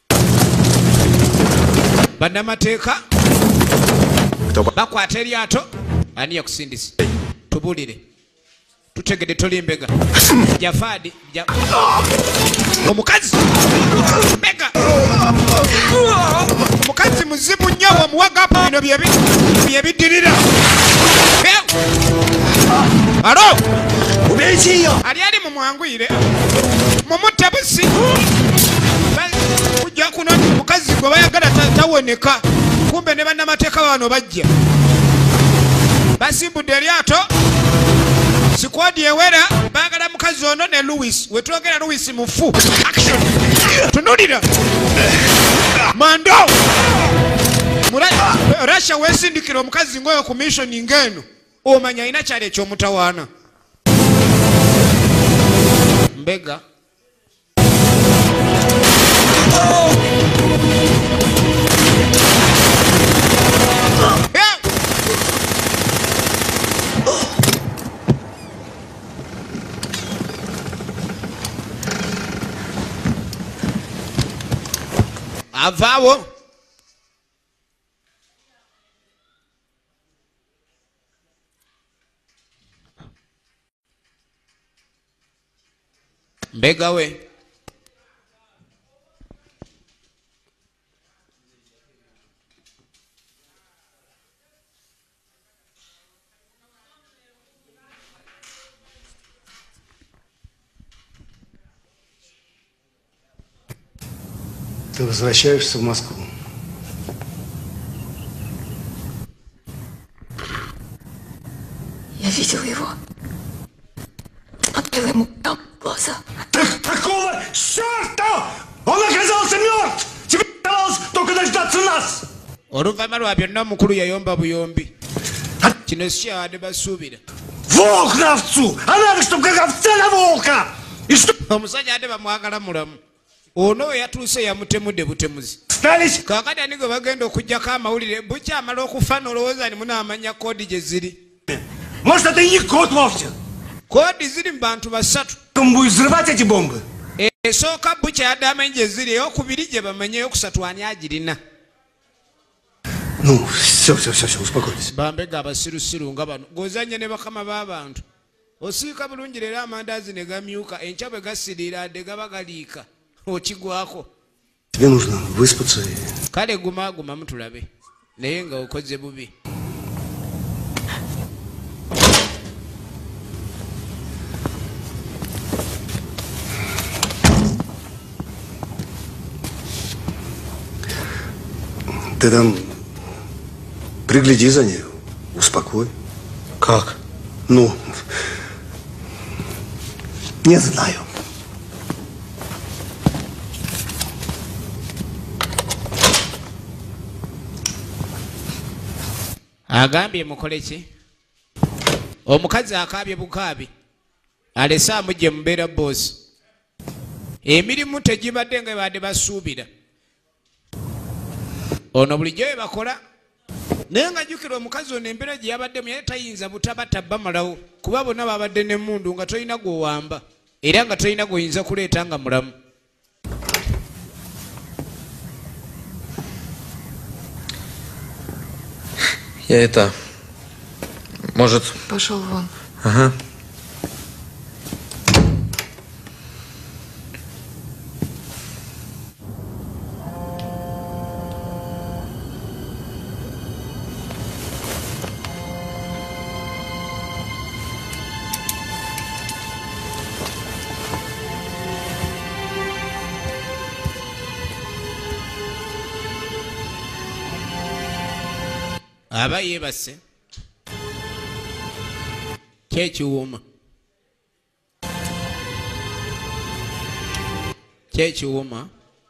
Bannamateeka bakwata eryato ani yakusindisa tubulire tutegedde tolimbega. Jafadi omukazi mbega omukazi muzibu nnyo omuwagapu bino byebiddirira. Alo ali mu mwanguyire mumutte busi kujja kuno omukazi gwe bayagala tawoneka. Kumbe ne bannamateeka bano bajja basimbudde eryato sikwadi ewera baagala mukazi ono ne Louis. Wetwogera Louis mufu action tunulira mando Russia wesindikira omukazi ngoyo ku mission ngeno omanya alina kyali ekyomutawaana mbega. avaawo mbegawe Ты возвращаешься в Москву. Я видел его. Смотрела ему прямо в глаза. Какого черта? Он оказался мертв! Тебе оставалось только дождаться нас! oluvanyuma lwa byonna omukulu yayomba buyombi kino sikyabadde basuubira Волк на овцу! А надо, чтобы как овца на волка! И что? omusajja ate bamwagala mulamu ono we yatuuse yamutemudde butemuzi Стались? kakati ani gwe bagenda okugjako amawulire bukyamala okufa n'olowooza ni munaamanya koodi gye ziri Может, это и не кот вовсе? koodi ziri mu bantu basatu Он будет взрывать эти бомбы? esooka bukyadde amanyi gye ziri eyokubiri gye bamanye eyokusatu ani agirina Ну, все, успокойтесь. bambega abasirusiru nga bano gozanye ne bakama b'abantu osiika bulungi leero amandaazi ne gamyuka enkya bwe gasiriira adde gaba galiika okigwako Тебе нужно выспаться и... kale gumagumamu tulabe naye nga okoze bubi Ты там пригляди за ней, успокой. Как? Ну, не знаю. agambye mukole ki omukazi akaabye bukaabi alese amugye mubeera boosi emirimu tegibadde nga badde basuubira ono bulijjo bwe bakola naye nga jjukira omukazi ono embeera gye yabaddemu yali tayinza butabata bamalawo kuba bonna babadde n'emmundu nga tolina gw'owamba era nga tolina gw'oyinza kuleeta nga mulamu Я это... Может... Пошел вон. Ага. aba yeebase kyekiwuuma kyekiwuuma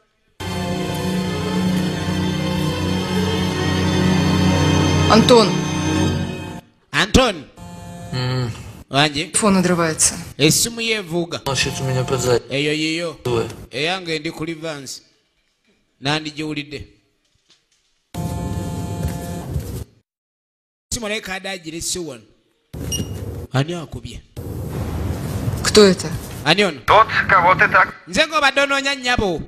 Антон, Anton wanje телефон надрывается. essimu yeevuuga Значит, у меня под задней. eyo yiyo eyange ndi ku Livans nandigiwulidde simu naye kaada agira essimu wano ani akubye Кто это? ani ono Тот, кого ты так... nze ng'obadde onoonya nnyabo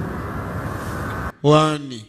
wani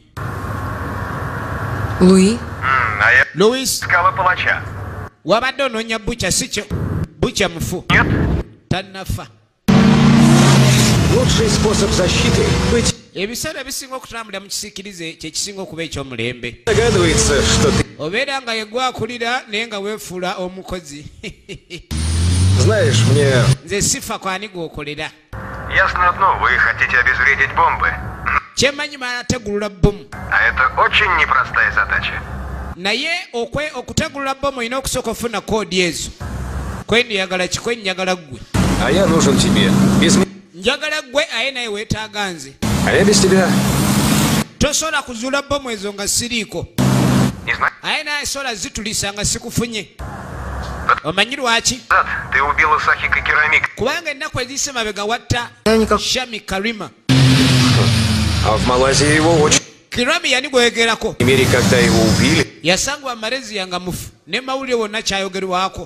Луи? А я Louis искала палача. wabadde onoonya bukya si kyo bukya mufu Нет? tannafa Лучший способ защиты быть ebiseera ebisinga okutambulira mu kisiikirize kye kisinga okuba eky'omulembe догадывается, что ты... obeera nga yegwe akulira naye nga weefuula omukozi Знаешь, мне... nze sifa kwani gw'okolera Ясно одно, вы хотите обезвредить бомбы. kyemmanyi manategulula bbomu А это очень непростая задача. naye okutegulula bbomu olina okusooka ofuna koodi ezo kwendiyagala kikwe njagala ggwe А я нужен тебе. Без меня. njagala ggwe aye naye weetaaga nze А я без тебя. tosobola kuzuula bbomu ezo nga siriiko Не знаю, aye naye sola zitulisa nga sikufunye omanyi lwaki ты убила Сахика Керамик. kubanga ennaku eziyise mabega watta Я никак... shami karima А в Малайзии его очень... kirami yani gweyogerako В мире, когда его убили, yasangwa Malaysia nga mufu ne mawulire wonna kyayogerwako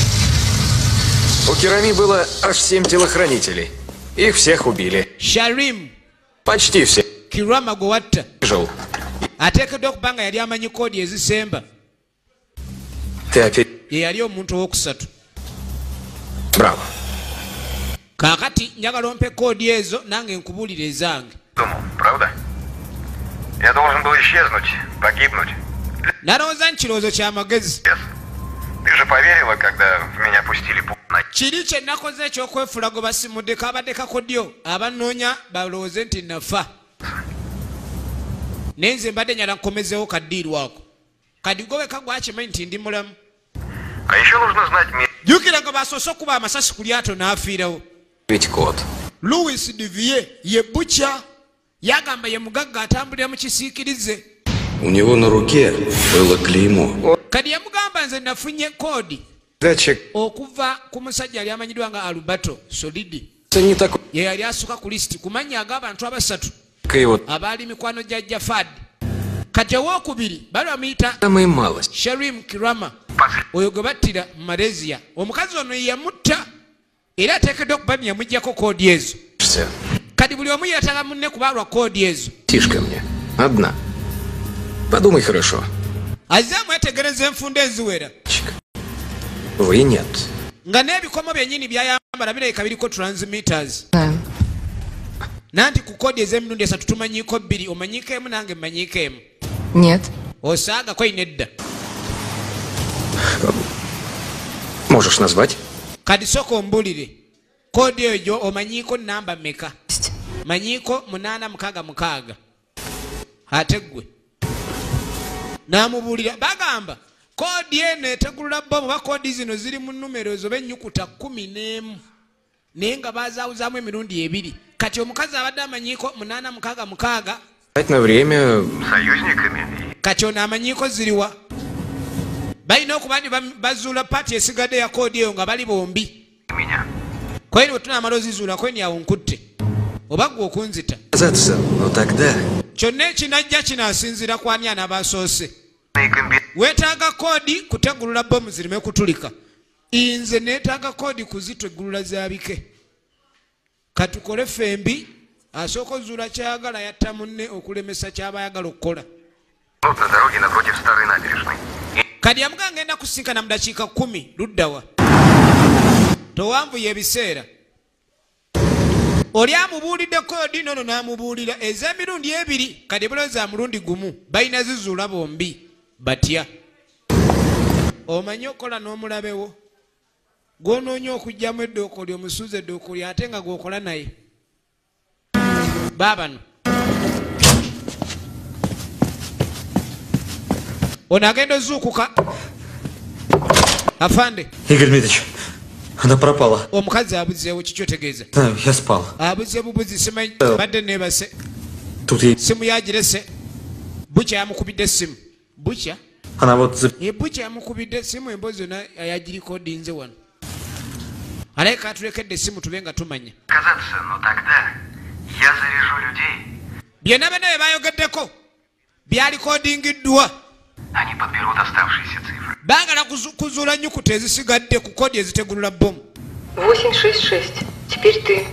у Керами было аж 7 телохранителей. Их всех убили. sharim Почти все. Kirama gwe watta Жил. ateekeddwa okuba nga yali amanyi koodi ezisemba. Ты опять... Ye yali omuntu ow'okusatu. Браво. Kaakati njagala ompe koodi ezo nange nkubuulire ezange. Думал, правда? Я должен был исчезнуть, погибнуть. Nalowooza nkirowoozo kya magezi. Ты же поверила, когда в меня пустили пулю. Kiri kye nakoze eky'okwefula gwe basimudde kabadde kakodyo abanoonya balowooze nti nafa. Naye nze mbadde nyala nkomezeewo kaddiirwa ako. Kadi gwe kagwakimanyi nti ndi mulamu. А еще нужно знать место. Jjukira nga basoose okuba amasasi ku lyato n'afiirawo. Ведь кот. Louis Duvier ye butcher yagamba ye mugagga atambulira mu kisiikirize. У него на руке было клеймо. Kadi yamugamba nze nafunye koodi Датчик. okuva ku musajja yali amanyiddwa nga Alberto Solidi. Это не такой. Ye yali asukka ku lisiti ku mannya ag'abantu abasatu И вот abaali mikwano gya Jafad. Kati owookubiri bali bamuyita самая малость. Sharim Kirama oyo gwe battira mu Malaysia. Omukazi ono ye yamutta era ateekeddwa okuba yamuggyako koodi ezo. Все. Kati buli omu yeetaaga munne kubalwa koodi ezo. Тишь ко мне. Одна. Подумай хорошо. Azze mwetegereza enfunda eziwera Вы нет. nga n'ebikomo byennyini byayambala birabika biriko transmitters. Знаю. Nanti ku koodi ez'emirundi esatu tumanyiiko bbiri, omanyiiko emu nange mmanyiiko emu. Нет. Osaagako ine edda. Можешь назвать? Kati sooka ombulire koodi eyo gyo omanyiiko namba mmeka? Manyiiko 866. Ate ggwe n'amubuulira bagamba koodi eno etegulula bbomu ba koodi zino ziri mu nnumero ezo b'ennyukuta 11 naye nga bazaawuzaamu emirundi ebiri. Kati omukazi abadde amanyiiko 866 На время... Союзниками. kati ono amanyiiko ziriwa? Balina okuba nti bazuula paati esigadde ya koodi eyo nga bali bombi. Меня. Kweri bwe tunaamala ozizuula kweni awo nkutte oba ggwe okunzita. Казаться, но тогда... Kyonna ekinajja kinaasinziira ku ani anaabasoose. И комби... Weetaaga koodi kutegulula bbomu zireme kutulika. Nze neetaaga koodi kuzitegulula zaabike. Katukole fembi asooka ozuula kyayagala yatta munne okulemesa ky'aba ayagala okukola. Вот на дороге напротив старой набережной. Kadi yamuga ngenda kusinkana mu dakiika 10 luddawa. Towanvuye ebiseera. Oli amubuulidde koodi nono n'amubuulira ez'emirundi ebiri kadi bulowooza mulundi gumu balina zizuula bombi batya. Omanyi okola n'omulabewo gw'onoonya okuggyamu eddooko lyo omusuuza eddooko lyo ate nga gw'okola naye. Baabano ono agenda ozuukuka. Afande Игорь Дмитриевич, она пропала. omukazi abuzeewo kikyo tegeeza. Знаю, я спал. Abuze bubuzi simanyi badde neebase. Тут ей... Simu yagirese. Bukya yamukubidde essimu. Bukya? Она вот... Bukya yamukubidde essimu emboozi yonna yagirikodinze wano. Alabika atulekedde essimu tube nga tumanya. Казаться, но тогда я заряжу людей. Byonna byonna bye baayogeddeko byalikodingiddwa. Они подберут оставшиеся цифры. Baagala kuzuula nnyukuta ezisigadde ku koodi ezitegulula bbomu. 866. Теперь ты.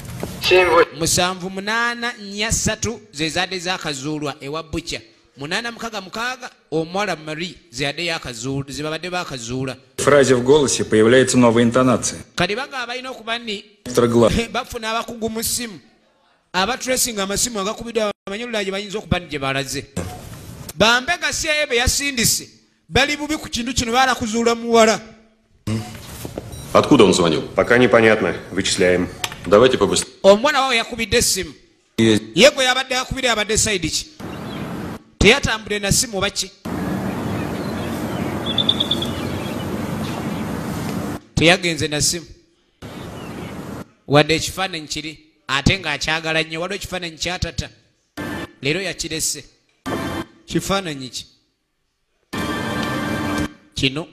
7843 ze zadde zaakazuulwa ewa bukya. 866 omuwala Marie ze babadde baakazuula. В фразе в голосе появляется новая интонация. Kati bagamba balina okuba nti Второглав. bafuna abakugu mu ssimu abatresinga amasimu agakubiddwa bamanyi olulala gye bayinza okuba nti gye balaze. Bambega CIA be yasindise bali bubi ku kintu kino baalakuzuula muwala. Откуда он звонил? Пока непонятно. Вычисляем. Давайте побыстрее. Omwana wawe yakubidde essimu. Ye gwe yabadde yakubira abadde sayidi ki? Teyatambule na ssimu oba ki? Teyagenze na ssimu. Wadde ekifaananyi kiri ate ng'akyagala nnyo waliwo ekifaananyi kyatata. Leero yakirese. Kifaananyi ki? Kino.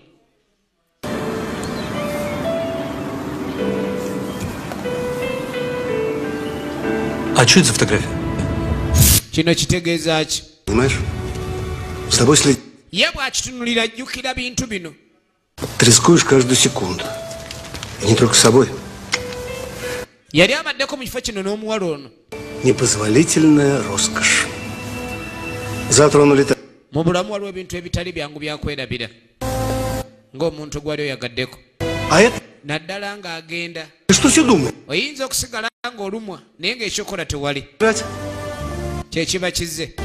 А что это за фотография? Kino kitegeeza ki? Понимаешь? С тобой следить. Ye bw'akitunulira jjukira bintu bino. Ты рискуешь каждую секунду. И не только с собой. Yali abaddeko mu kifo kino n'omuwala ono. Непозволительная роскошь. Завтра он улетает. Mu bulamu waliwo ebintu ebitali byangu byakwerabira ng'omuntu gwali oyagaddeko naddala ng'agenda oyinza okusigala ng'olumwa naye ng'ekyokola tewali kyekiba kizze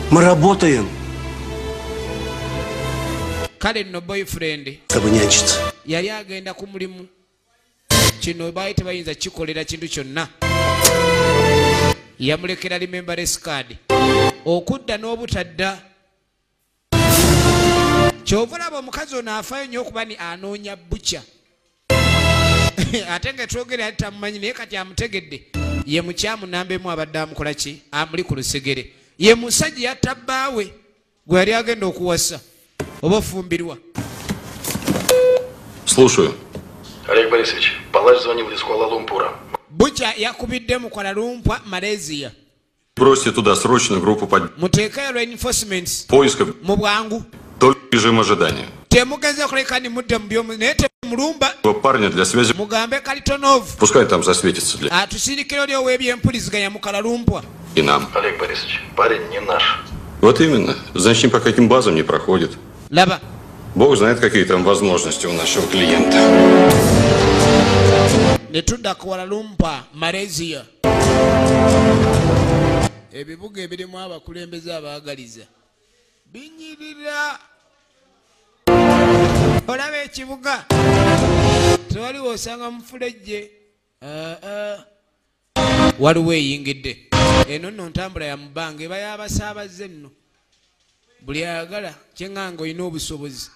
kale nno boyfriend yali agenda ku mulimu kino baali tebayinza kikolera kintu kyonna yamulekera remembrance card okudda n'obutadda kyovulaba omukazi ono afaayo nnyo okuba ni anoonya bukya ate nga twogere yali tamumanyi naye kati amutegedde ye mukyamu nambemu abadde amukola ki amuli ku lusegere ye musajja yatta bbaawe gwe yali agenda okuwasa oba ofumbirwa. Слушаю. Олег Борисович, палач звонил из Куала-Лумпура. Буча yakubidde mu Kuala Lumpur, Malaysia. Бросьте туда срочно группу поддержки. Muteekayo reinforcements. Поисков. Mu bwangu. Только режим ожидания. Temugenze kuleka ni mudde mu byomu naye temulumba. Парня для связи. Mugambe Kalitonov. Пускай там засветится для. Atusindikiro lyo webyempuliziganya mu Kuala Lumpur. И нам. Олег Борисович, парень не наш. Вот именно. Значит, по каким базам не проходит. Лаба. Бог знает, какие там возможности у нашего клиента. Netunda Kuala Lumpur, Malaysia. Ebibuga ebirimu abakulembeze abaagaliza binyirira. Olaba ekibuga tewaliwo osanga mufulejje waliwo eyingidde eno nno ntambula ya mubanga eba y'abasaabaze nno buli ayagala kyeŋŋanga olina obusobozi.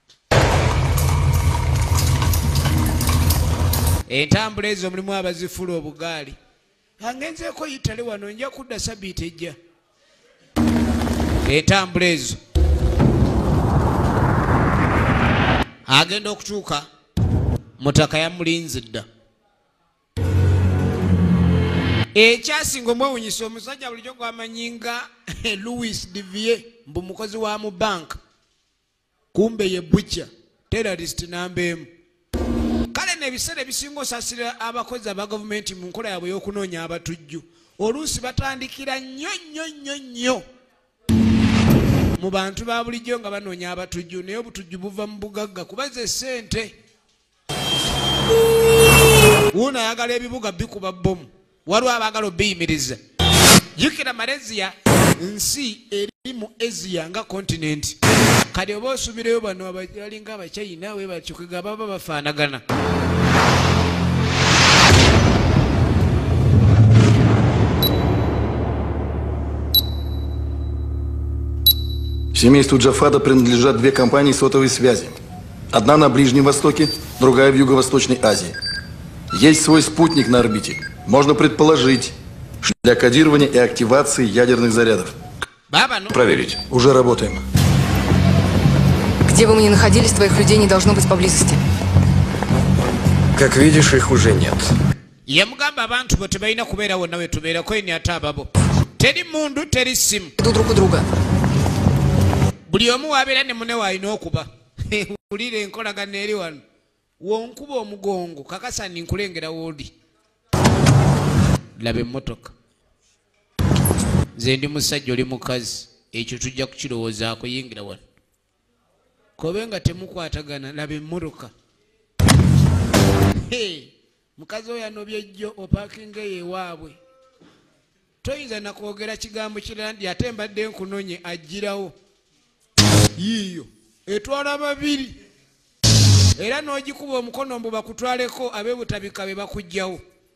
Entambula ezo mulimu abazifula obugaali angenzeeko yitale wano nja kudda sabiiti ejja. Entambula ezo agenda okutuuka mutaka yamulinze dda. Ekyasinga omwewunyisa omusajja bulijjo gwamanyinga Louis Divier mbu mukozi wa mu banka kumbe ye butcher terrorist namba emu. Kale n'ebiseera ebisinga osasira abakozi aba gavumenti mu nkola yaabwe y'okunoonya abatujju oluusi batandikira nnyo mu bantu ba bulijjo nga banoonya abatujju naye obutujju buva mu bugagga kubaza essente. Wuuno ayagala ebibuga bikuba bbomu waliwo abaagala obiyimiriza. Jjukira Malaysia nsi eri mu Asia nga continent. Kati oba osubireyo bano abalinga Abachina we bakyukiga baba bafaanagana. Семейству Джафада принадлежат две компании сотовой связи. Одна на Ближнем Востоке, другая в Юго-Восточной Азии. Есть свой спутник на орбите. Можно предположить, что для кодирования и активации ядерных зарядов. Проверить. Уже работаем. Где бы мы ни находились, твоих людей не должно быть поблизости. Как видишь, их уже нет. Yamugamba abantu bo tebalina kubeera wonna we tubeerako eni ate ababo. Teri mundu teri simu. Иду друг у друга. Buli omu wabeera ne munne w'alina okuba. Wulira enkolagana eri wano. Wonkuba omugongo kakasa ninkulengera w'oli. Laba emmotoka. Nze ndi musajja oli mukazi. Ekyo tujja kukirowoozaako yingira wano. Kobe nga temukwatagana laba emmotoka. Mukazi oyo anobye ejjo opaakinga ewaabwe. Toyinza na kwogera kigambo kirala ndi ate mbadde nkunonye agirawo. Yiyo etwala babiri. Era n'ogikuba omukono mbu bakutwaleko ab'ebutabika be bakugjawo.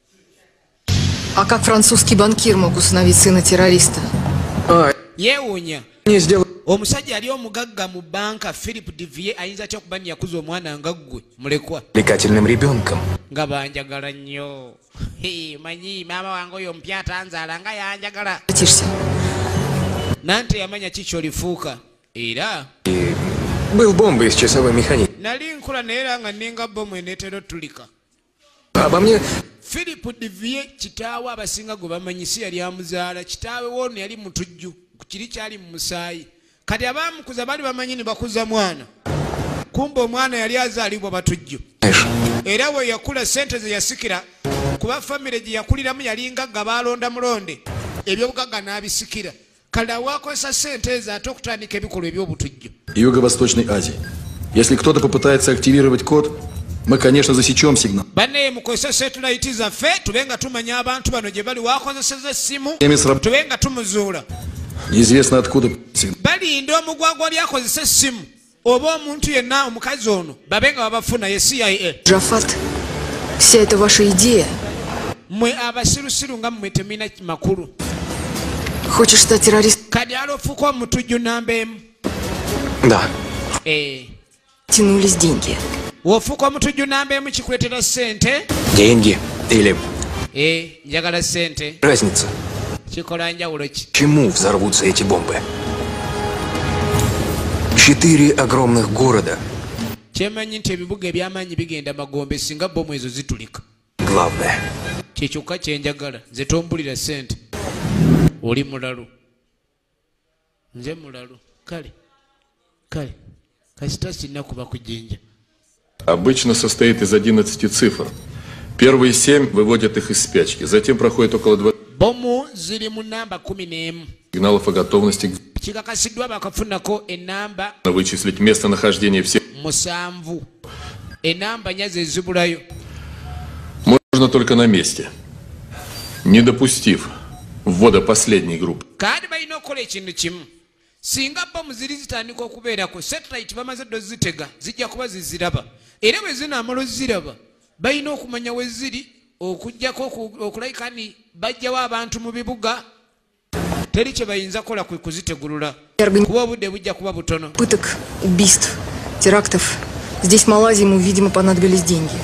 А как французский банкир мог усыновить сына террориста? Yeewuunya. Omusajja ali omugagga mu banka Philip Divier ayinza atya okuba yakuza omwana nga ggwe mulekwa. Привлекательным ребенком. Nga banjagala nnyo. Manyi maama wange oyo mpya atanzaala nga yanjagala. Nante yamanya ki ky'olifuuka. Era Был бомбой с часовой механикой. nali nkula naye era nga nninga bomu eneetera otulika. Обо мне... Philip Divier kitaawe abasinga gwe bamanyi si yali amuzaala. Kitaawe woono yali mutujju kiri kyali mu musaayi. Kati abaamukuza bali bamanyi ne bakuza mwana. Kumbe omwana yali azaalibwa batujju. Era we yakula sente ze yasikira kuba famire gye yakuliramu yali ngagga baalonda mulonde. ebyobugagga n'abisikira kale awakozesa ssente ezo ate okutandika ebikolwa eby'obutujju. Юго-Восточной Азии. Если кто-то попытается активировать код, мы, конечно, засечем сигнал. Banne mukozesa satellite zaffe tube nga tumanya abantu bano gye bali wakozeseza essimu tube nga tumuzuula. Неизвестно откуда сигнал. Balinda omugwagwa lyakozesa essimu oba omuntu yenna omukazi ono babe nga babafuna ye CIA. Джафат, вся эта ваша идея. Mwe abasirusiru nga mmwe temina makulu. Хочешь стать террористом? Kadi alofuuka omutujju namba emu. Да. Тянулись деньги. Wofuuka omutujju namba emu kikuleetera ssente. Деньги или Njagala ssente. разница? Kikola njawulo ki? Чему взорвутся эти бомбы? 4 огромных города. Kyemanyi nti ebibuga eby'amaanyi bigenda magombe singa bomu ezo zitulika. Главное. Kyekyoka kyenjagala nze tombulira ssente. Oli mulalu. Nze mulalu. Kale kasita sirina kuba kujinja. Обычно состоит из 11 цифр. Первые 7 выводят их из спячки. Затем проходит около 20 Bomu ziri mu namba 11. сигналов о готовности Kikakasiddwa bakafunako enamba вычислить местонахождение всех. 7. Enamba nnya ze zibulayo. Можно только на месте, не допустив ввода последней группы. Kandi balina okukola ekintu kimu. Singa bomu ziri zitandika okubeerako satellite bamaze ddo zitega zijja kuba ziziraba. Era bwe zinaamala oziraba balina okumanya we ziri okujjako okulayika ni bajjawo abantu mu bibuga. Teri kye bayinza kola kwe kuzitegulula. Kuba obudde bujja kuba butono. Пыток, убийств, терактов. Здесь, в Малайзии, ему, видимо, понадобились деньги.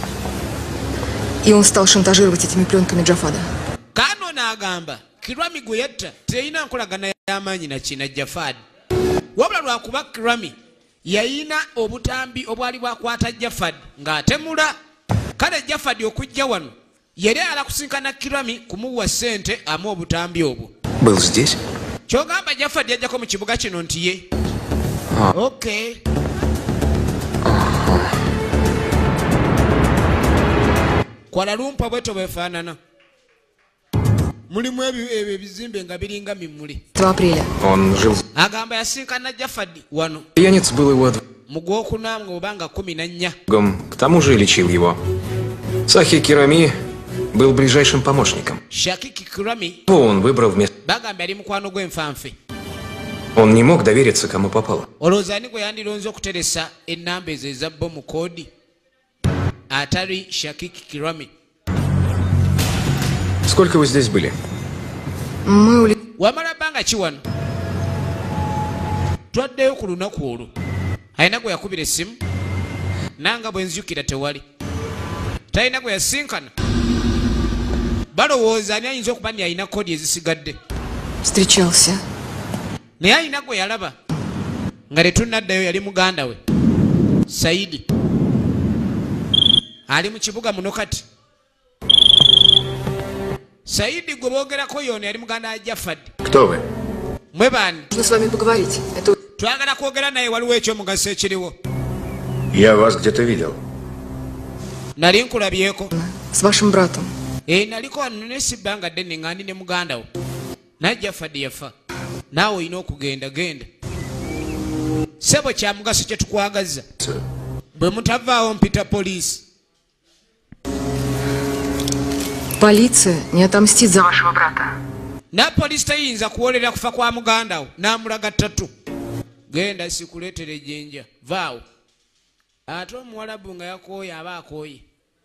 И он стал шантажировать этими пленками Джафада. Kano n'agamba Kirami gwe yatta terina nkolagana y'amaanyi na kina Jafad. Wabula lwakuba Kirami yayina obutambi obwali bwakwata Jafad ng'atemula. Kale Jafad okujja wano yali alakusinkana Kirami kumuwa ssente amu obutambi obwo. Был здесь? Kyogamba Jafad yajjako mu kibuga kino nti ye. Okay. Kuala Lumpur bweto bwefaanana. Mulimu ebizimbe nga biringa mimuli. 2 апреля. Он жил... Agamba yasinkana Jafad wano. Пьяниц был его Mu gwokuna ng'obanga 14. другом, к тому же и лечил его. Сахи Кирами был ближайшим помощником. Shakiki Kirami Он выбрал вместо... bagamba yali mukwano gw'enfanfe. Он не mог довериться, kому попало. Olowooza ani gwe yandironze okuteresa ennamba ezo eza bomu koodi atali Shakiki Kirami. Сколько вы здесь были? Wamala bbanga ki wano? Twaddeyo ku lunaku olwo. Alina gwe yakubira essimu nanga bwe nzijukira tewali. Talina gwe yasinkana. Balowooza ani ayinza okuba nti alina koodi ezisigadde. Встречался. Naye alina gwe yalaba nga tetunnaddayo yali muganda we Saidi. Ali mu kibuga muno kati. Saidi gwe boogerako yono yali muganda wa Jafad. Кто вы? Mwe bani? Нужно с вами поговорить. Это... Twagala kwogera naye waliwo ekyomugaso ekiriwo. Я вас где-то видел. Nali nkulabyeko. С вашим братом. Naliko wano nesibbanga ddene nga ndi ne muganda wo. Naye Jafad yafa. Naawe olina okugenda genda. Sebo kya mugaso kye tukwagaza. Bwe mutavaawo mpita poliisi. Полиция не отомстит за вашего брата. Na poliisi tayinza kuwolera kufa kwa muganda wo n'amulaga ttatu. Genda sikuleetere ejjenja. Vaawo. Ate omuwalabu nga yakooye aba akooye.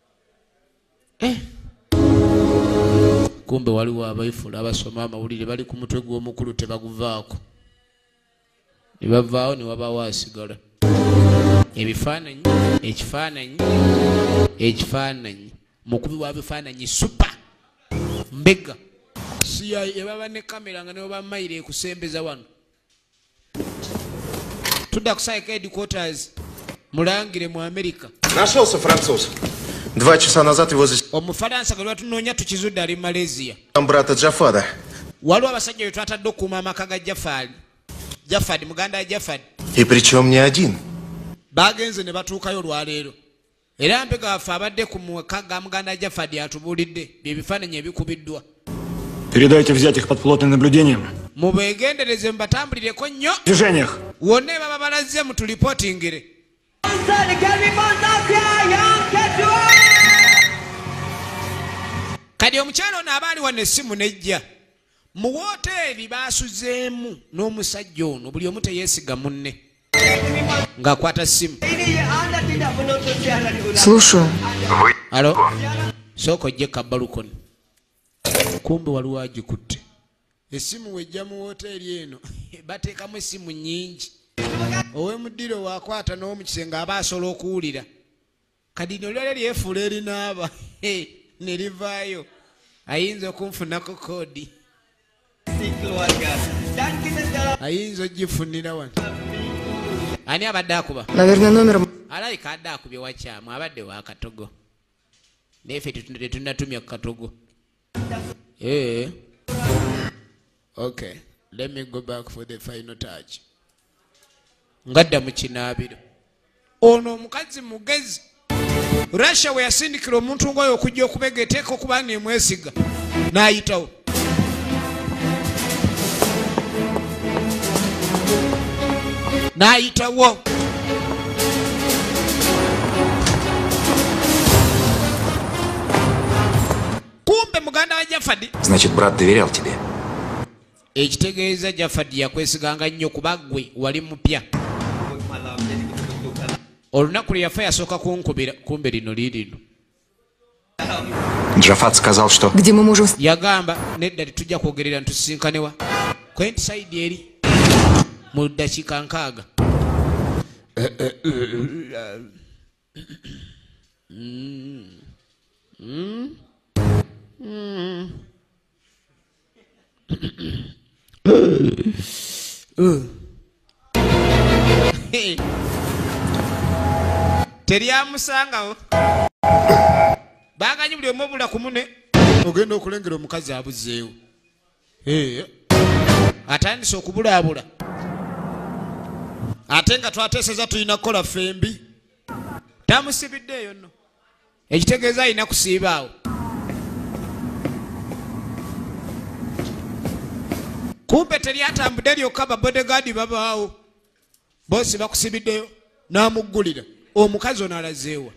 Kumbe waliwo abaifula abasoma amawulire bali ku mutwe gw'omukulu tebaguvaako. Ne bavaawo ne wabaawo asigala. Ebifaananyi, ekifaananyi. Mukubi wa bifaananyi super. Mbega. CIA ebaba ne kamera nga ne bamayire ekusembeza wano. Tudda ku Psych Headquarters. Mulangire mu Amerika. Нашелся француз. 2 часа назад его Omufalansa gwe batunoonya tukizudde ali Malaysia. Там брата Джафада. Waliwo abasajja be twatadde okuuma amaka ga Jafad, muganda wa Jafad. И причем не один. Bagenze ne batuukayo olwaleero. Era mpega waffe abadde ku maka ga muganda wa Jafad atubuulidde bye bifaananyi ebikubiddwa. Передайте взять их под плотным наблюдением. Mubegendereze mbatambulireko nnyo. В движениях. Wonna baba balazze mutulipotingire. Kadi omukyala ono abaali wano essimu nejja. Mu woteeri baasuzeemu n'omusajja ono buli omu teyeesiga munne ng'akwata ssimu. Слушаю. Alo? Sooka ojje kabbalukoni. Kumbe waliwo agikutte. Essimu wejja mu woteeri eno bateekamu essimu nnyingi. Ow'emuddiro waakwata n'omukise ng'aba asobola okuwulira. Kadi lino lyali lyefuula erinaaba ne livaayo. Ayinza okunfunako koodi. Ayinza ogifunira wano. Ani abadde akuba? Наверное, номер... Alayika adde akubye wakyamu abadde wa Katogo. Neffe tetunnatumya ku Katogo. Okay, let me go back for the final touch. Ngadda mu kinaabiro. Ono omukazi mugezi. Russia we yasindikira omuntu ngoyo okujja okubegeteeka okuba neemwesiga. N'ayitawo. N'ayitawo. Kumbe muganda wa Jafadi. Значит, брат доверял тебе. Ekitegeeza Jafadi yakwesiganga nnyo kuba ggwe wali mupya. Olunaku lwe yafa yasooka kunkubira kumbe lino liirino. Джафат сказал, что... Где мы можем... Yagamba nedda tujja kwogerera ntusisinkanewa. Kwenti side eri mu ddakiika 6. Teryamusangawo. Baganyi buli omu obula ku mune ogenda okulengera omukazi abuzeewo. Atandise okubulaabula. Ate nga twateeseza tulina kukola fembi. Tamusibiddeeyo nno. Ekitegeeza alina kusiibaawo. Kumbe teryatambudde lyokka babodegaadi babaawo. Boosi bakusibiddeyo n'amuggulira. Omukazi ono alazeewa.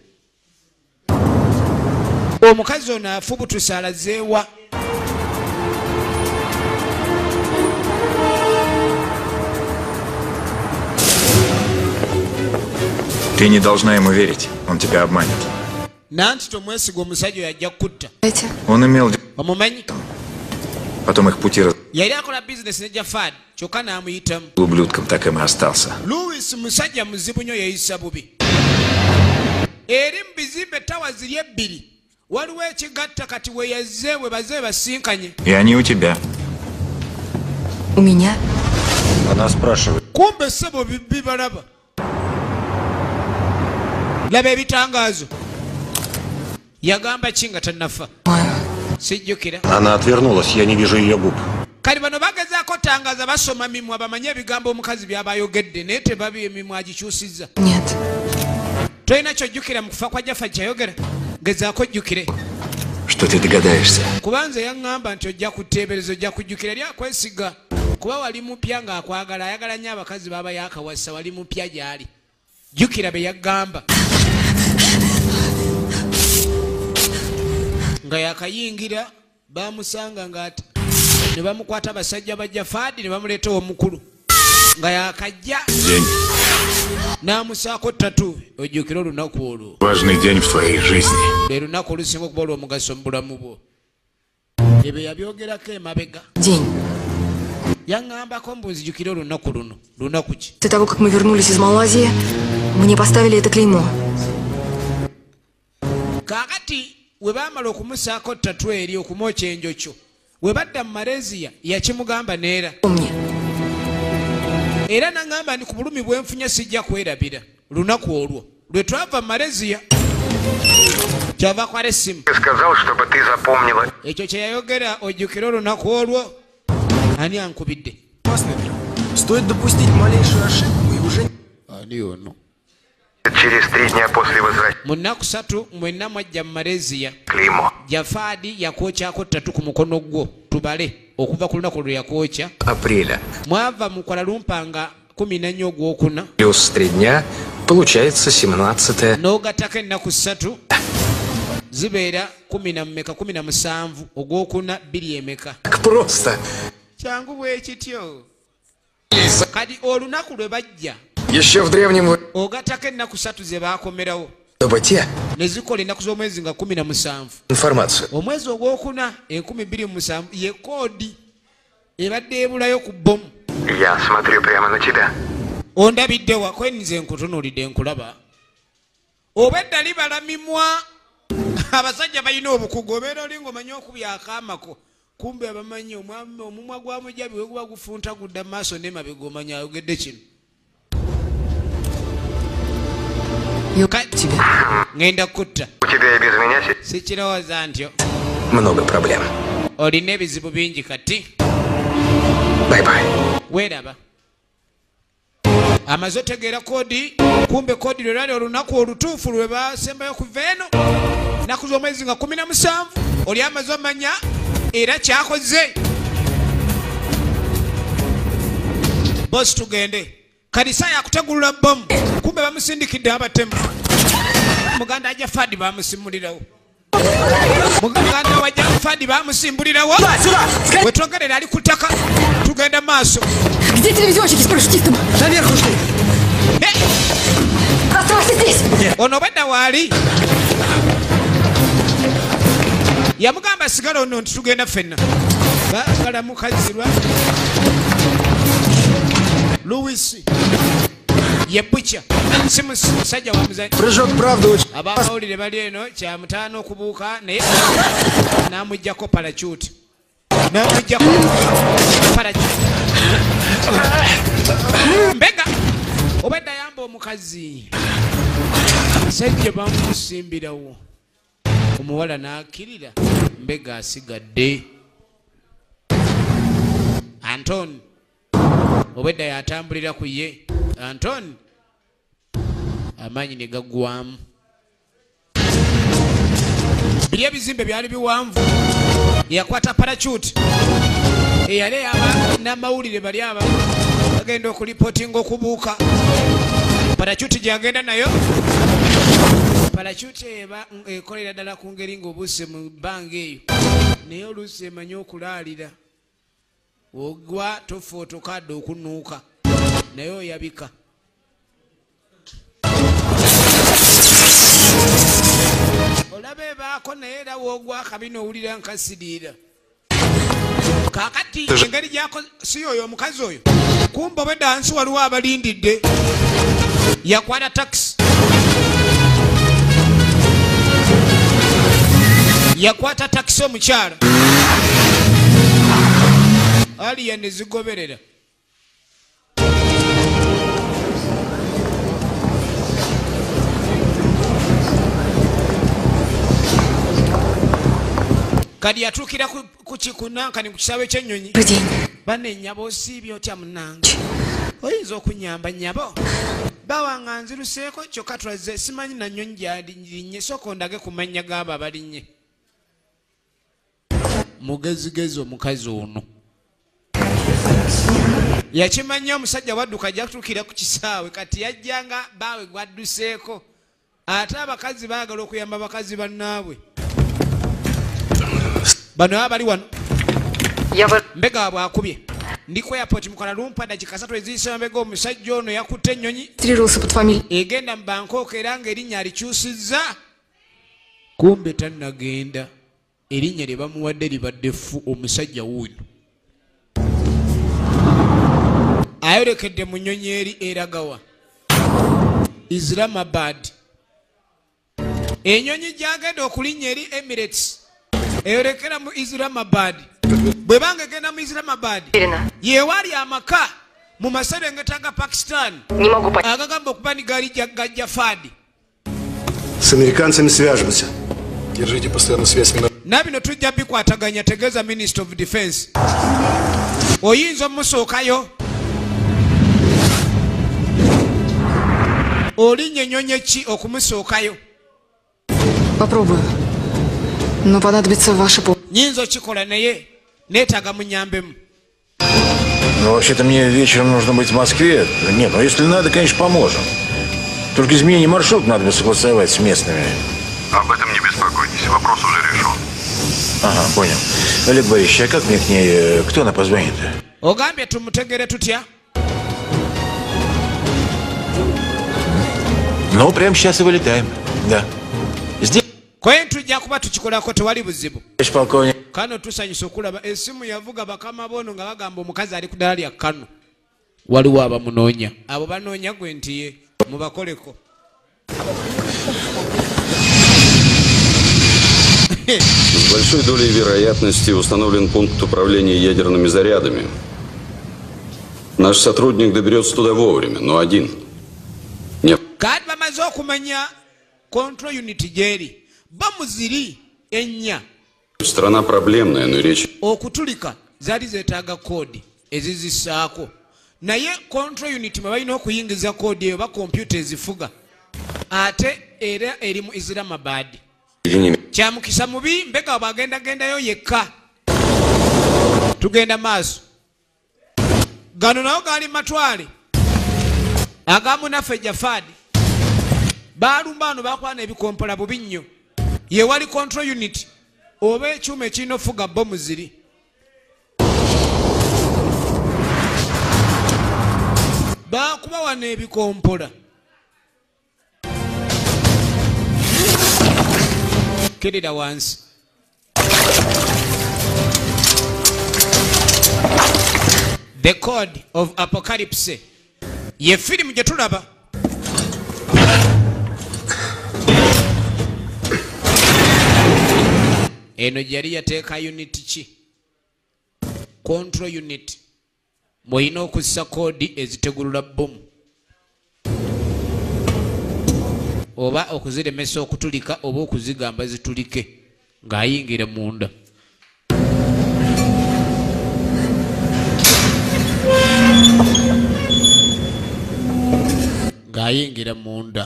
Omukazi ono afubutuse alazeewa. Ты не должна ему верить, он тебя обманет. Nanti tomwesiga omusajja oyo ajja kukutta. Он имел... Omumanyi? Потом их пути раз... Yali akola bizinesi ne Jafad kyokka n'amuyitamu. Ублюдком так им и остался. Louis musajja muzibu nnyo yeeyisa bubi. Eri mu bizimbe tawa ziri ebbiri. Waliwo ekigatta kati we yazze we baze basinkanye. И они у тебя. У меня? Она спрашивает. Kumbe ssebo bibalaba. Laba ebitangaazo. Yagamba ki nga tannafa? Sijjukira. Она отвернулась, я не вижу ее губ. Kali bano bagezaako tangaaza basoma mimwa bamanye ebigambo omukazi by'abayogedde naye tebabi emimwa agikyusizza. Нет. Tolina kyojjukira mu kufa kwa Jaffa kyayogera. Gezaako ojjukire. Что ты догадаешься? Kubanza yaŋŋamba nti ojja kuteebereza ojja kujjukira eri akwesiga. Kuba wali mupya ng'akwagala ayagala nnyo abakazi baba yakawasa wali mupya gy'ali. Jjukira be yaggamba. Nga yakayingira bamusanga ng'ate ne bamukwata abasajja ba Jafadi ne bamuleeta omukulu nga yakajja n'amusaako ttatu. Ojjukira olunaku olwo. Важный день в твоей жизни. Lwe lunaku olusinga okuba olw'omugaso mu bulamu bwo. Ebyo yabyogerako emabega. День. Yaŋŋambako mbunzijukire olunaku luno. Lunaku ki? После того, как мы вернулись из Малайзии, мне поставили это клеймо. Kaakati we baamala okumusaako ttatu eri okumwokya enjokyo. We badda mu Malaysia yakimugamba neera. Era n'aŋŋamba nti ku bulumi bwenfunye sijja kwerabira. Lunaku olwo lwe twava mu Malaysia kyava kwala essimu. Сказал, чтобы ты запомнила. Ekyo kye yayogera ojjukire olunaku olwo. Ani ankubidde? Стоит допустить малейшую ошибку и уже... Ani ono? Через 3 дня после возвращения. Munaku satu mwenna mwajja mu Malaysia. Климо. Jafadi yakwokyako 3 ku mukono gwo tubale okuva ku lunaku lwe yakwokya. Апреля. Mwava mu Kuala Lumpur nga 14 ogwokuna. Плюс 3 дня получается 17. N'ogattako ennaku 3 zibeera 17 ogwokuna 2 emeka. Просто. Kyangu bwe kityo. Kadi olunaku lwe bajja. Еще в древнем... Ogattako ennaku 3 ze baakomerawo. Чтобы те... Ne zikola ennaku z'omwezi nga 17. Информацию. Omwezi ogwokuna 2007 ye koodi ebadde ebulayo ku bbomu. Я смотрю прямо на тебя. Ondabidde wako nze nkutunuulidde nkulaba. Obedda libalamimwa. Abasajja balina obukugu obeera oli ng'omanyi okubya akaamako. Kumbe abamanyi omumwa gwa mujabi we guba gufunta gudda maaso n'emabega omanya ayogedde kino. Ngenda kutta. У тебя и без меня Sikirowooza ntyo. Много проблем. Olina ebizibu bingi kati. Bye-bye. Weeraba. Amaze otegeera koodi, kumbe koodi lwe lwali olunaku olutuufu lwe baasembayo kuva eno. Nnaku z'omwezi nga 17 oli amaze omanya era kyakoze. Bosi tugende. Kalisa yakutegulula bbomu. Kumbe bamusindikidde abatemu. Muganda ajja Fadi bamusimulirawo. Muganda wajja Fadi bamusimbulirawo. We twogerera ali ku ttaka. Tugenda maaso. Где телевизионщики с парашютистом? Наверх ушли. Оставайся здесь! Ono obedda waali. Yamugamba sigala ono nti tugenda ffenna. Baagala mukazi lwa Louis ye butcher. Si musajja wa muzanyi. Прыжок правда очень. Abamawulire bali eno kya mutaano okubuuka naye n'amuggyako parachute. N'amuggyako parachute. Mbega obedda yamba omukazi. Sajja bamusimbirawo. Omuwala n'akkirira. Mbega asigadde. Anton obedda yatambulira ku ye. Anton amaanyi ne gaggwamu. Biri ebizimbe byali biwanvu. Yakwata parachute. Eyali n'amawulire bali aba bagenda okulipotinga okubuuka. Parachute gyagenda nayo. Parachute eba ekolera ddala ku ngeri ng'obuuse mu bbanga eyo. Naye oluusi emanyi okulaalira. Ogwa tofootokadde okunuuka. Naye oyabika. Olaba ebaako naye era woogwa akabi n'owulira nkasiriira. Kaakati engeri gyako si oyo omukazi oyo. Kumba obedda wansi waliwo abalindidde. Yakwata taxi. Yakwata taxi omukyala. Aliya ne zigoberera. Kadi yatuukira ku kikunankani ku kisaawe ky'ennyonyi. Banne nnyabo osiibye otya munnange. Oyinza okunyamba nnyabo. Bawanga nziruseeko kyokka tulaze simanyi na nnyonyi gyalinnye sooka ondage ku mannya g'abo abalinnye. Mugezigezi omukazi ono. Yakimanya omusajja wadduka ajja kutuukira ku kisaawe kati yajjanga baawe gwadduseeko. Ate abakazi baagala okuyamba bakazi bannaabwe. Bano abali wano. Mbega bwakubye. Ndi ku airport mu Kuala Lumpur dakika 3 eziyise mbega omusajja ono yakutte ennyonyi. Egenda mu Bangkok era ng'erinnya alikyusizza. Kumbe tannagenda. Erinnya lye bamuwadde libadde ffu omusajja wuuno. Ayolekedde mu nnyonyi eri eragawa. Islamabad. Ennyonyi gyagenda okulinnya eri Emirates. Eyolekera mu Islamabad. Bwe banga egenda mu Islamabad. Yeewali amaka mu maserengeta ga Pakistan. Agagamba okuba ni gaali gajja Fadi. С американцами свяжемся. Держите постоянную связь. Nabino tujja bikwataganya tegeeza Minister of Defense. Oyinza omusookayo. Olinye nyonye ki okumusookayo? Попробую. Но понадобится ваша помощь. Nyinza okikola naye neetaaga munyambemu. Ну, вообще-то мне вечером нужно быть в Москве. Не, ну если надо, конечно, поможем. Только изменение маршрута надо бы согласовать с местными. Об этом не беспокойтесь, вопрос уже решен. Ага, понял. Олег Борисович, а как мне к ней... Кто она позвонит? Ogambye tumutegere tutya? Ну, прямо сейчас и вылетаем. Да. Здесь... Kwe tujja kuba tukikolako tewali buzibu. Полковник. Kano tusanyusa okulaba essimu yavuga bakama bono nga bagamba omukazi ali ku ddala lya Kano. Waliwo abamunoonya. Abo banoonya gwe nti ye mubakoleko. С большой долей вероятности установлен пункт управления ядерными зарядами. Наш сотрудник доберется туда вовремя, но один. Нет. Kati bamaze okumanya control unit gyeri. Bamuziri ennya. Страна проблемная, но речь... Okutulika zaali zeetaaga koodi ezizisaako. Naye control unit mwe balina okuyingiza koodi eyo ba kompyuta ezifuga. Ate era eri mu Islamabad. Kyamukisa mubi mbega bwagendagendayo yekka. Tugenda maaso. Gano nawo gaali matwale. Agamu naffe Jafadi. Baalumba bano bakwana ebikompola bubi nnyo. Ye wali control unit. Oba ekyuma ekirina ofuga bomu ziri. Baakuba wano ebikompola. Kedida wansi. The Code of Apocalypse. Ye firimu gye tulaba. Eno yali yateeka unit ki? Control unit. Mwolina okussa koodi ezitegulula bomu. Oba okuziremesa okutulika oba okuzigamba zitulike ng'ayingira munda. Ng'ayingira munda.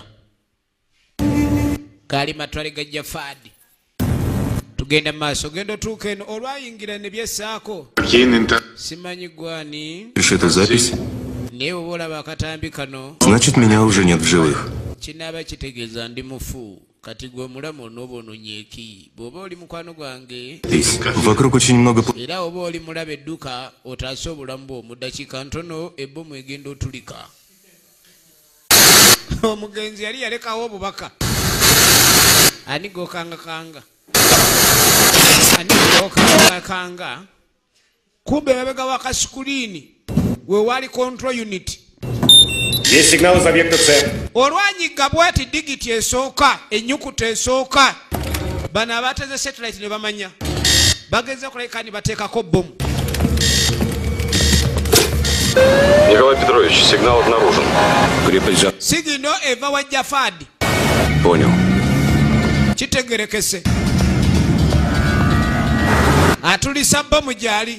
Gaali matwale ga Jafadi. Tugenda maaso genda otuuka eno olwayingira ne byessaako. Simanyi gwani. Это запись? Naye oba olaba akatambi kano. Значит, меня уже нет в живых. Kinaaba kitegeeza ndi mufu. Kati gwe mulamu onoobononye eki. Bw'oba oli mukwano gwange. Вокруг очень много... Era oba oli mulaba edduka otaase obulamu bwo mu ddakiika ntono ebbomu egenda otulika. Omugenzi yali yalekawo obubaka. Ani g'okangakanga. Ani g'okangakanga. Kumbe mabega w'akasikuliini we wali control unit. Есть сигнал из объекта С. Olwanyiga bwati digiti esooka ennyukuta esooka. Bano abateze satellite ne bamanya. Bagenza kuleka ni bateekako bomu. Николай Петрович, сигнал обнаружен. Крепость... Sigino eva wa Jafadi. Понял. Kitegerekese. Atulisa bomu gyali.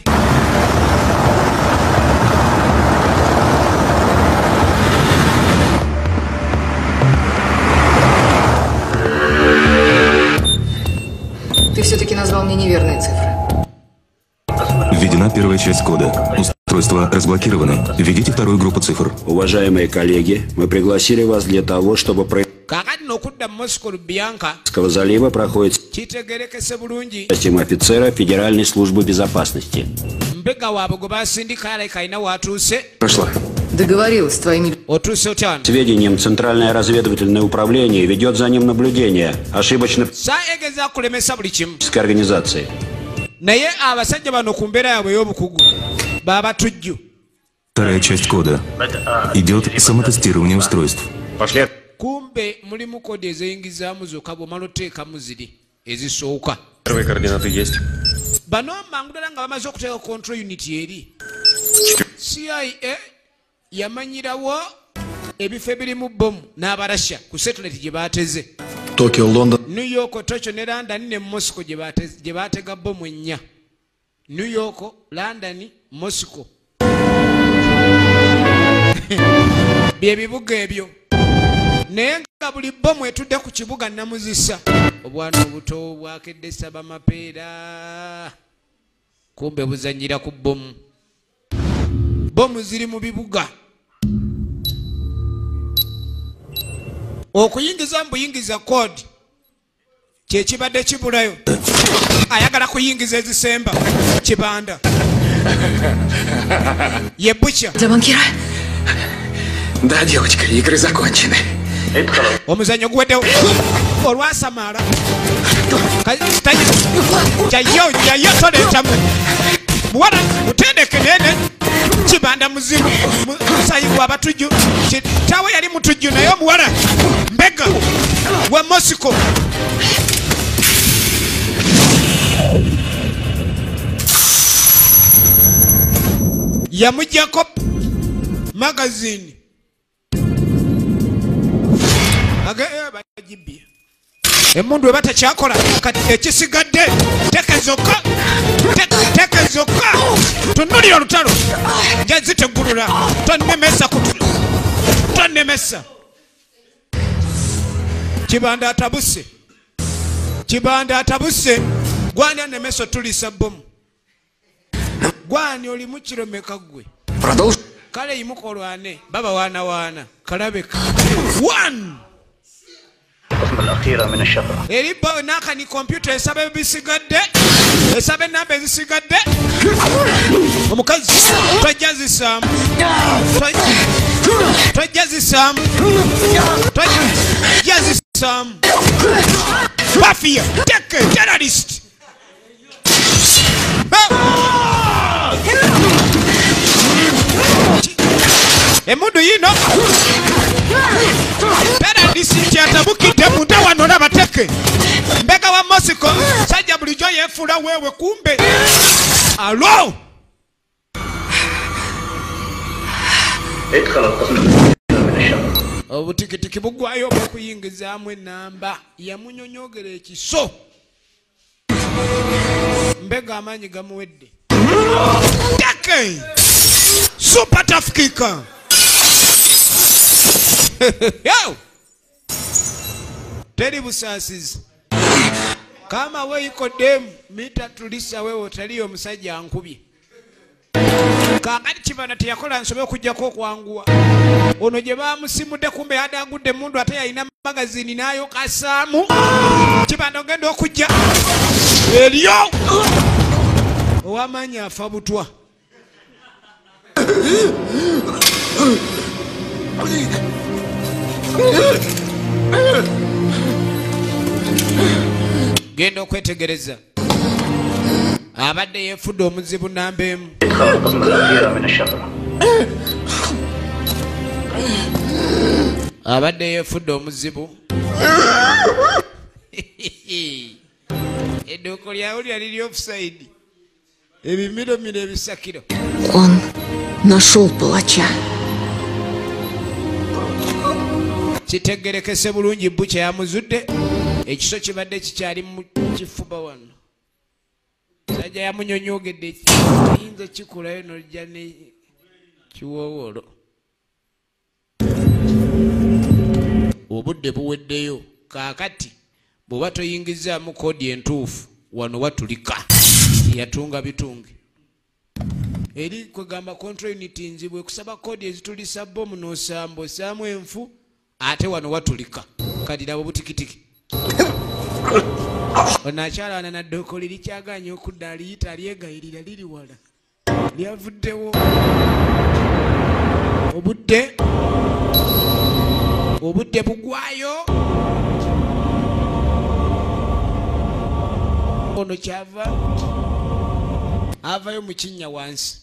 Ты все-таки назвал мне неверные цифры. Введена первая часть кода. Устройство разблокировано. Введите вторую группу цифр. Уважаемые коллеги, мы пригласили вас для того, чтобы залива проходит с офицера Федеральной службы безопасности. Прошла. Договорилась с твоими... Сведениям Центральное разведывательное управление ведет за ним наблюдение ошибочной организации. Вторая часть кода. Идет самотестирование устройств. Пошли. Kumbe mulimu kodi eziyingizaamu zokka bw'omala oteekamu ziri ezisooka. Первые координаты есть. Bano mangu ddala nga bamaze okuteeka control unit eri. CIA yamanyirawo ebifo ebirimu bomu n'abarasha ku satellite gye baateze. Tokyo, London. New York, Tokyo ne London ne Moscow gye baatega bomu ennya. New York, London, Moscow. Bye bibuga ebyo. naye nga buli bomu etudde ku kibuga namuzisa obwana obuto bwakedde saba mapeera kumbe buzanyira ku bomu ziri mu bibuga okuyingiza mbuyingiza kodi kyekibadde kibulayo ayagala kuyingiza ezisemba kibanda ye Буча. Для банкира? Да, девочка, игры закончены. Omuzanyo guweddewo olwasamala jayo toleetamu muwala mutendeke nene kibanda muzimu musayi gwabatujju kitaawe yali mutujju naye omuwala mbega wa Mosiko yamujjako magazini bagibye emundu weba takyakola kati ekisigadde tekezoka tunulira olutalo nja zitegulula tonnemesa kibanda atabuse gwani anemesa otulisa bomu gwani olimu kiromeka gwe kale yimuka olwane baba waana kalabeka 1 eriba naka ni computer esabe ebisigadde esabe enamba ezisigadde omukazi tojjazisamu Mafia teke terrorist emundu yino terrorist kyatabukidde munda wano nabateke mbega wa Mosiko sajja bulijjo yefuula wewe kumbe alo obutikitiki bugwayo bwokuyingizaamu enamba yamunyonyogera ekiso mbega amaanyi gamuwedde teke super tough kicker teri busaasizi kama weiko demu mita tulisa wewe otaliyo omusajja ankubye kakati kibana teyakola nsobe okujjako okwanguwa ono gye bamusimudde kumbe adagudde mundu ate yalina magazini nayo kasaamu kibanda ogenda okujja eryo owamaanyi afa butwa genda okwetegereza abadde yefudde omuzibu namba emu abadde yefudde omuzibu edduuko lyawe lyali lya offside ebimiromiro ebisakiro Он нашел палача. kitegerekese bulungi Bukya yamuzudde ekiso kibadde kikyali mu kifuba wano sajja yamunyonyogedde kiyinza kikulayo nojja ne kiwoowolo obudde buweddeyo kaakati bw'oba toyingizaamu koodi entuufu wano watulika yatunga bitunge eri kwegamba control unit nzibwe kusaba koodi ezitulisa bomu n'osamba osaamu enfu ate wano watulika kadira butikitiki onakyalana na ddoko liri kyaganya okudda aliyita alyegayirira liri wala lyavuddewo obudde bugwayo ono kyava avayo mu kinnya wansi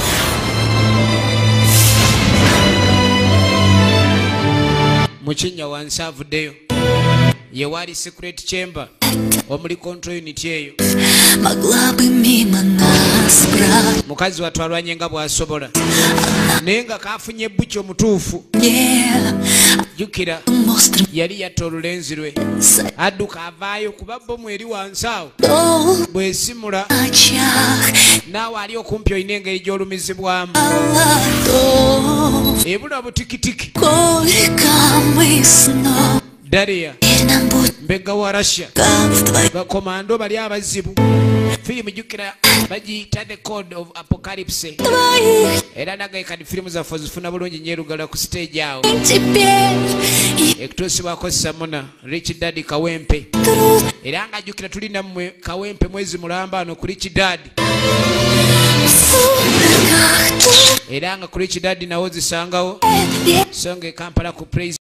mukinya wansi avuddeyo yewali secret chamber omuli control unit eyo mukazi watwalwanye nga bwasobola naye nga kafunye Bukya omutuufu jukira yali yatta olulenzi lwe adduka avaayo kuba bomu eri wansi awo bwesimula naawe ali okumpi olina engeri gy'olumizibwamu ebula butikitiki Daria mbega wa Russia bakomando bali abazibu filimu jukira bagiyita The Code of Apocalypse era nagaye kadi filimu zaffe zifuna bulungi nyerugala ku stage awo ekutosibwako Samona Rich Daddy Kawempe era nga jukira tulina mmwe Kawempe mwezi mulamba ano ku Rich Daddy era nga ku Rich Daddy nawo zisangawo songa Kampala ku praise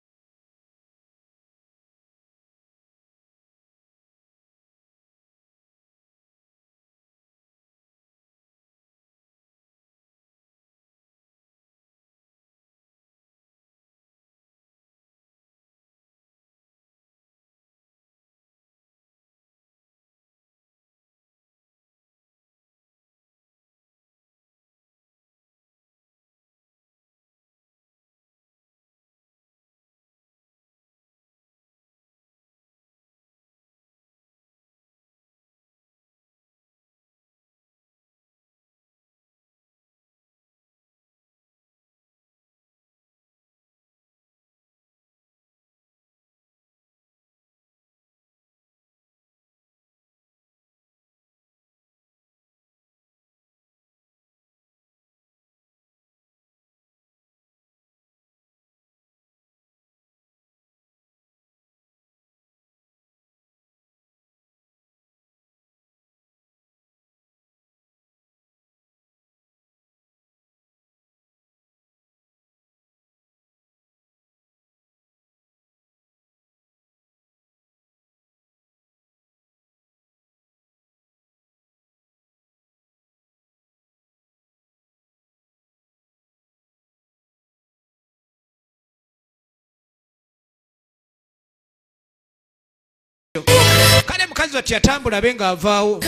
kale mukazi wati yatambula benga avaawo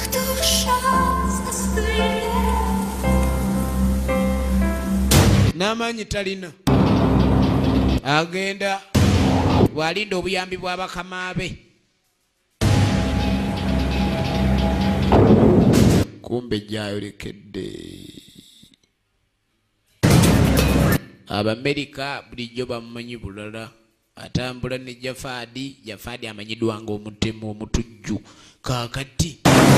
n'amaanyi talina agenda bwalinda obuyambi bw'abakama be kumbe gyayolekedde Abamerika bulijjo bamumanyi bulala atambula ne Jafadi amanyiddwa ng'omutemu omutujju kaakati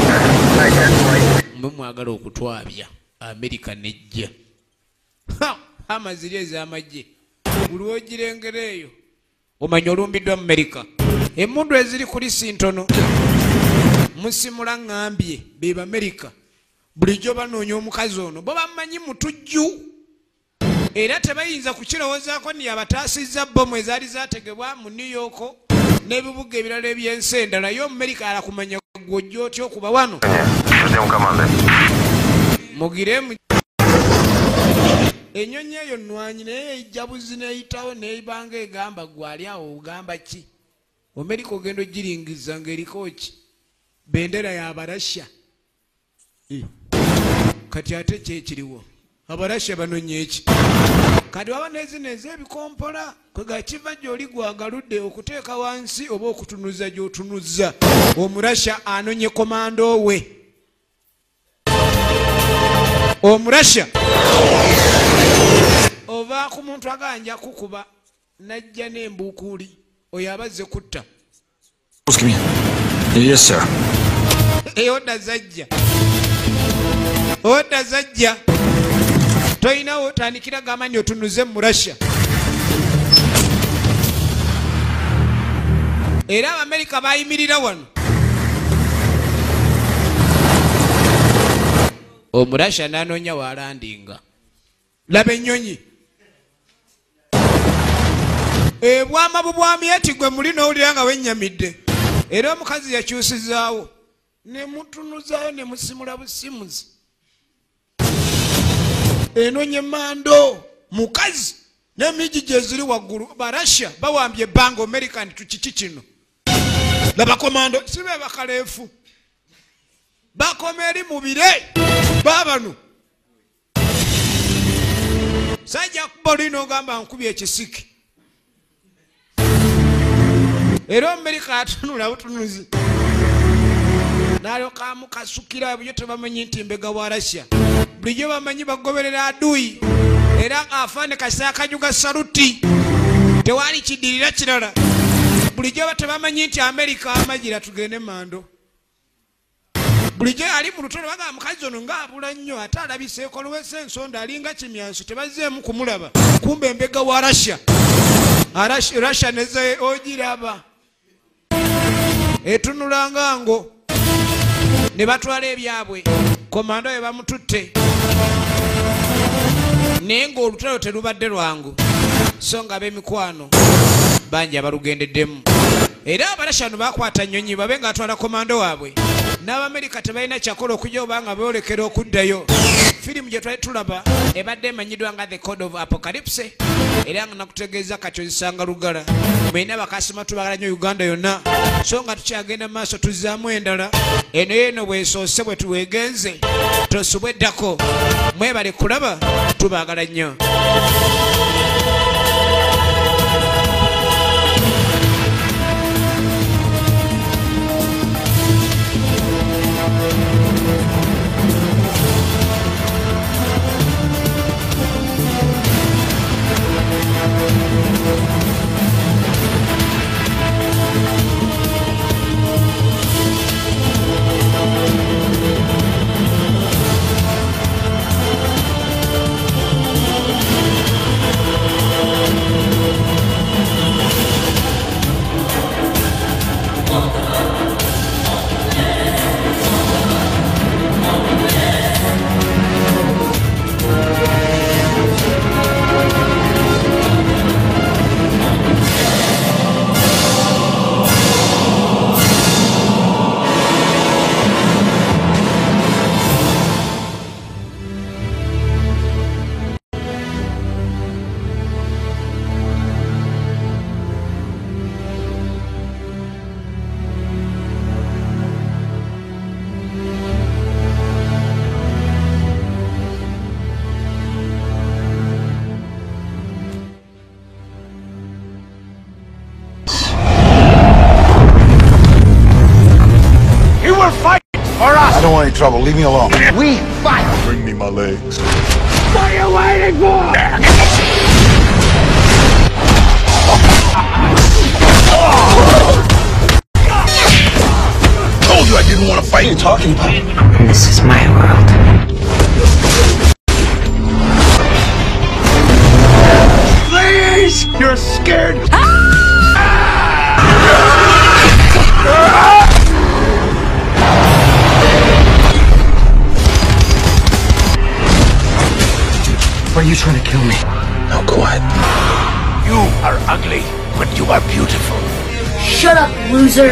mwe mwagala okutwabya Amerika nejja amaziri ez'amagye buli wogirengera eyo omanya olumbiddwa mu Amerika emmundu eziri kuli sintono musimula ngambye be Bamerika bulijjo banoonya omukazi ono bo bamumanyi mutujju era tebayinza kukirowoozaako ni abataasizza bomu ezaali zaategebwa mu New York n'ebibuga ebirala ebyensi endala yo Amerika alakumanya gw'ojja otya okuba wano mugiremu enyonyi eyo nnwanyi naye ejjabuzi n'eyitawo n'eyibanga egamba gwali awo ogamba ki Amerika ogenda ogiringiza ng'eriko ki bendera ya Abarasya kati ate kyekiriwo Abarasya banonye eki kati waba nezino ez'ebikompola kwega kiva gy'oli gwagaludde okuteeka wansi oba okutunuza gy'otunuza Omurasya anonye komando we Omurasya ova ku muntu aganja kukuba najja n'embuukuli oyo abazze kutta Yes, sir. Oda zajja toyinawo otandikira gamani otunuze mu Russia era Abamerika bayimirira wano Omurasya n'anoonya waalandinga laba ennyonyi ebwama bubwami eti gwe muli n'owulira nga wennyamidde era omukazi yakyusizaawo ne mutunuzaayo ne musimula busimuzi enonye mando mukazi n'emigi gye ziri waggulu Barasya bawambye ebbanga Amerika nti tukiki kino laba komando si be bakaleefu bakoma eri mubire babano sajja kuba olina ogamba nkubye ekisiki era Amerika atunula butunuzi n'alyoka amukasukira byo tebamanyi nti mbega wa Russia bulijjo bamanyi bagoberera adui era afane kasakanyuga saluti tewali kidirira kirala bulijjo tebamanyi nti Amerika amagira tugende mando bulijjo ali mu lutalo baga mukazi ono ng'abula nnyo ate alabiseeko luwese ensonda alinga kimyanso tebazzeemu kumulaba kumbe mbega wa Russia Russia neze ogiraba etunulanga ngo ne batwala ebyabwe komando we bamututte naye ng'olutalo terubadde lwangu so nga b'emikwano bangi abalugendeddemu era abarashano bakwata nnyonyi babe nga atwala komando waabwe n'Abamerika tebalina kyakola okujja oba nga beolekera okuddayo firimu gye twali tulaba ebadde emanyiddwa nga The Code of Apocalypse era nga nakutegeeza kati ozisanga lugala mwena bakasima tubagala nnyo Uganda yonna so nga tukyagenda maaso tuzzaamu endala eno yeeno bwesoose bwe tuwegenze tosubweddako mwebale kulaba tubagala nnyo. I don't want any trouble. Leave me alone. We fight! Bring me my legs. What are you waiting for? Told you I didn't want to fight. What are you talking about? This is my world. Please! You're scared. Are you trying to kill me? Now quiet. You are ugly, but you are beautiful. Shut up, loser!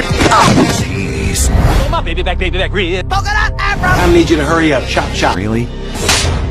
Jeez. My baby back, real. I need you to hurry up. Chop, chop. Really?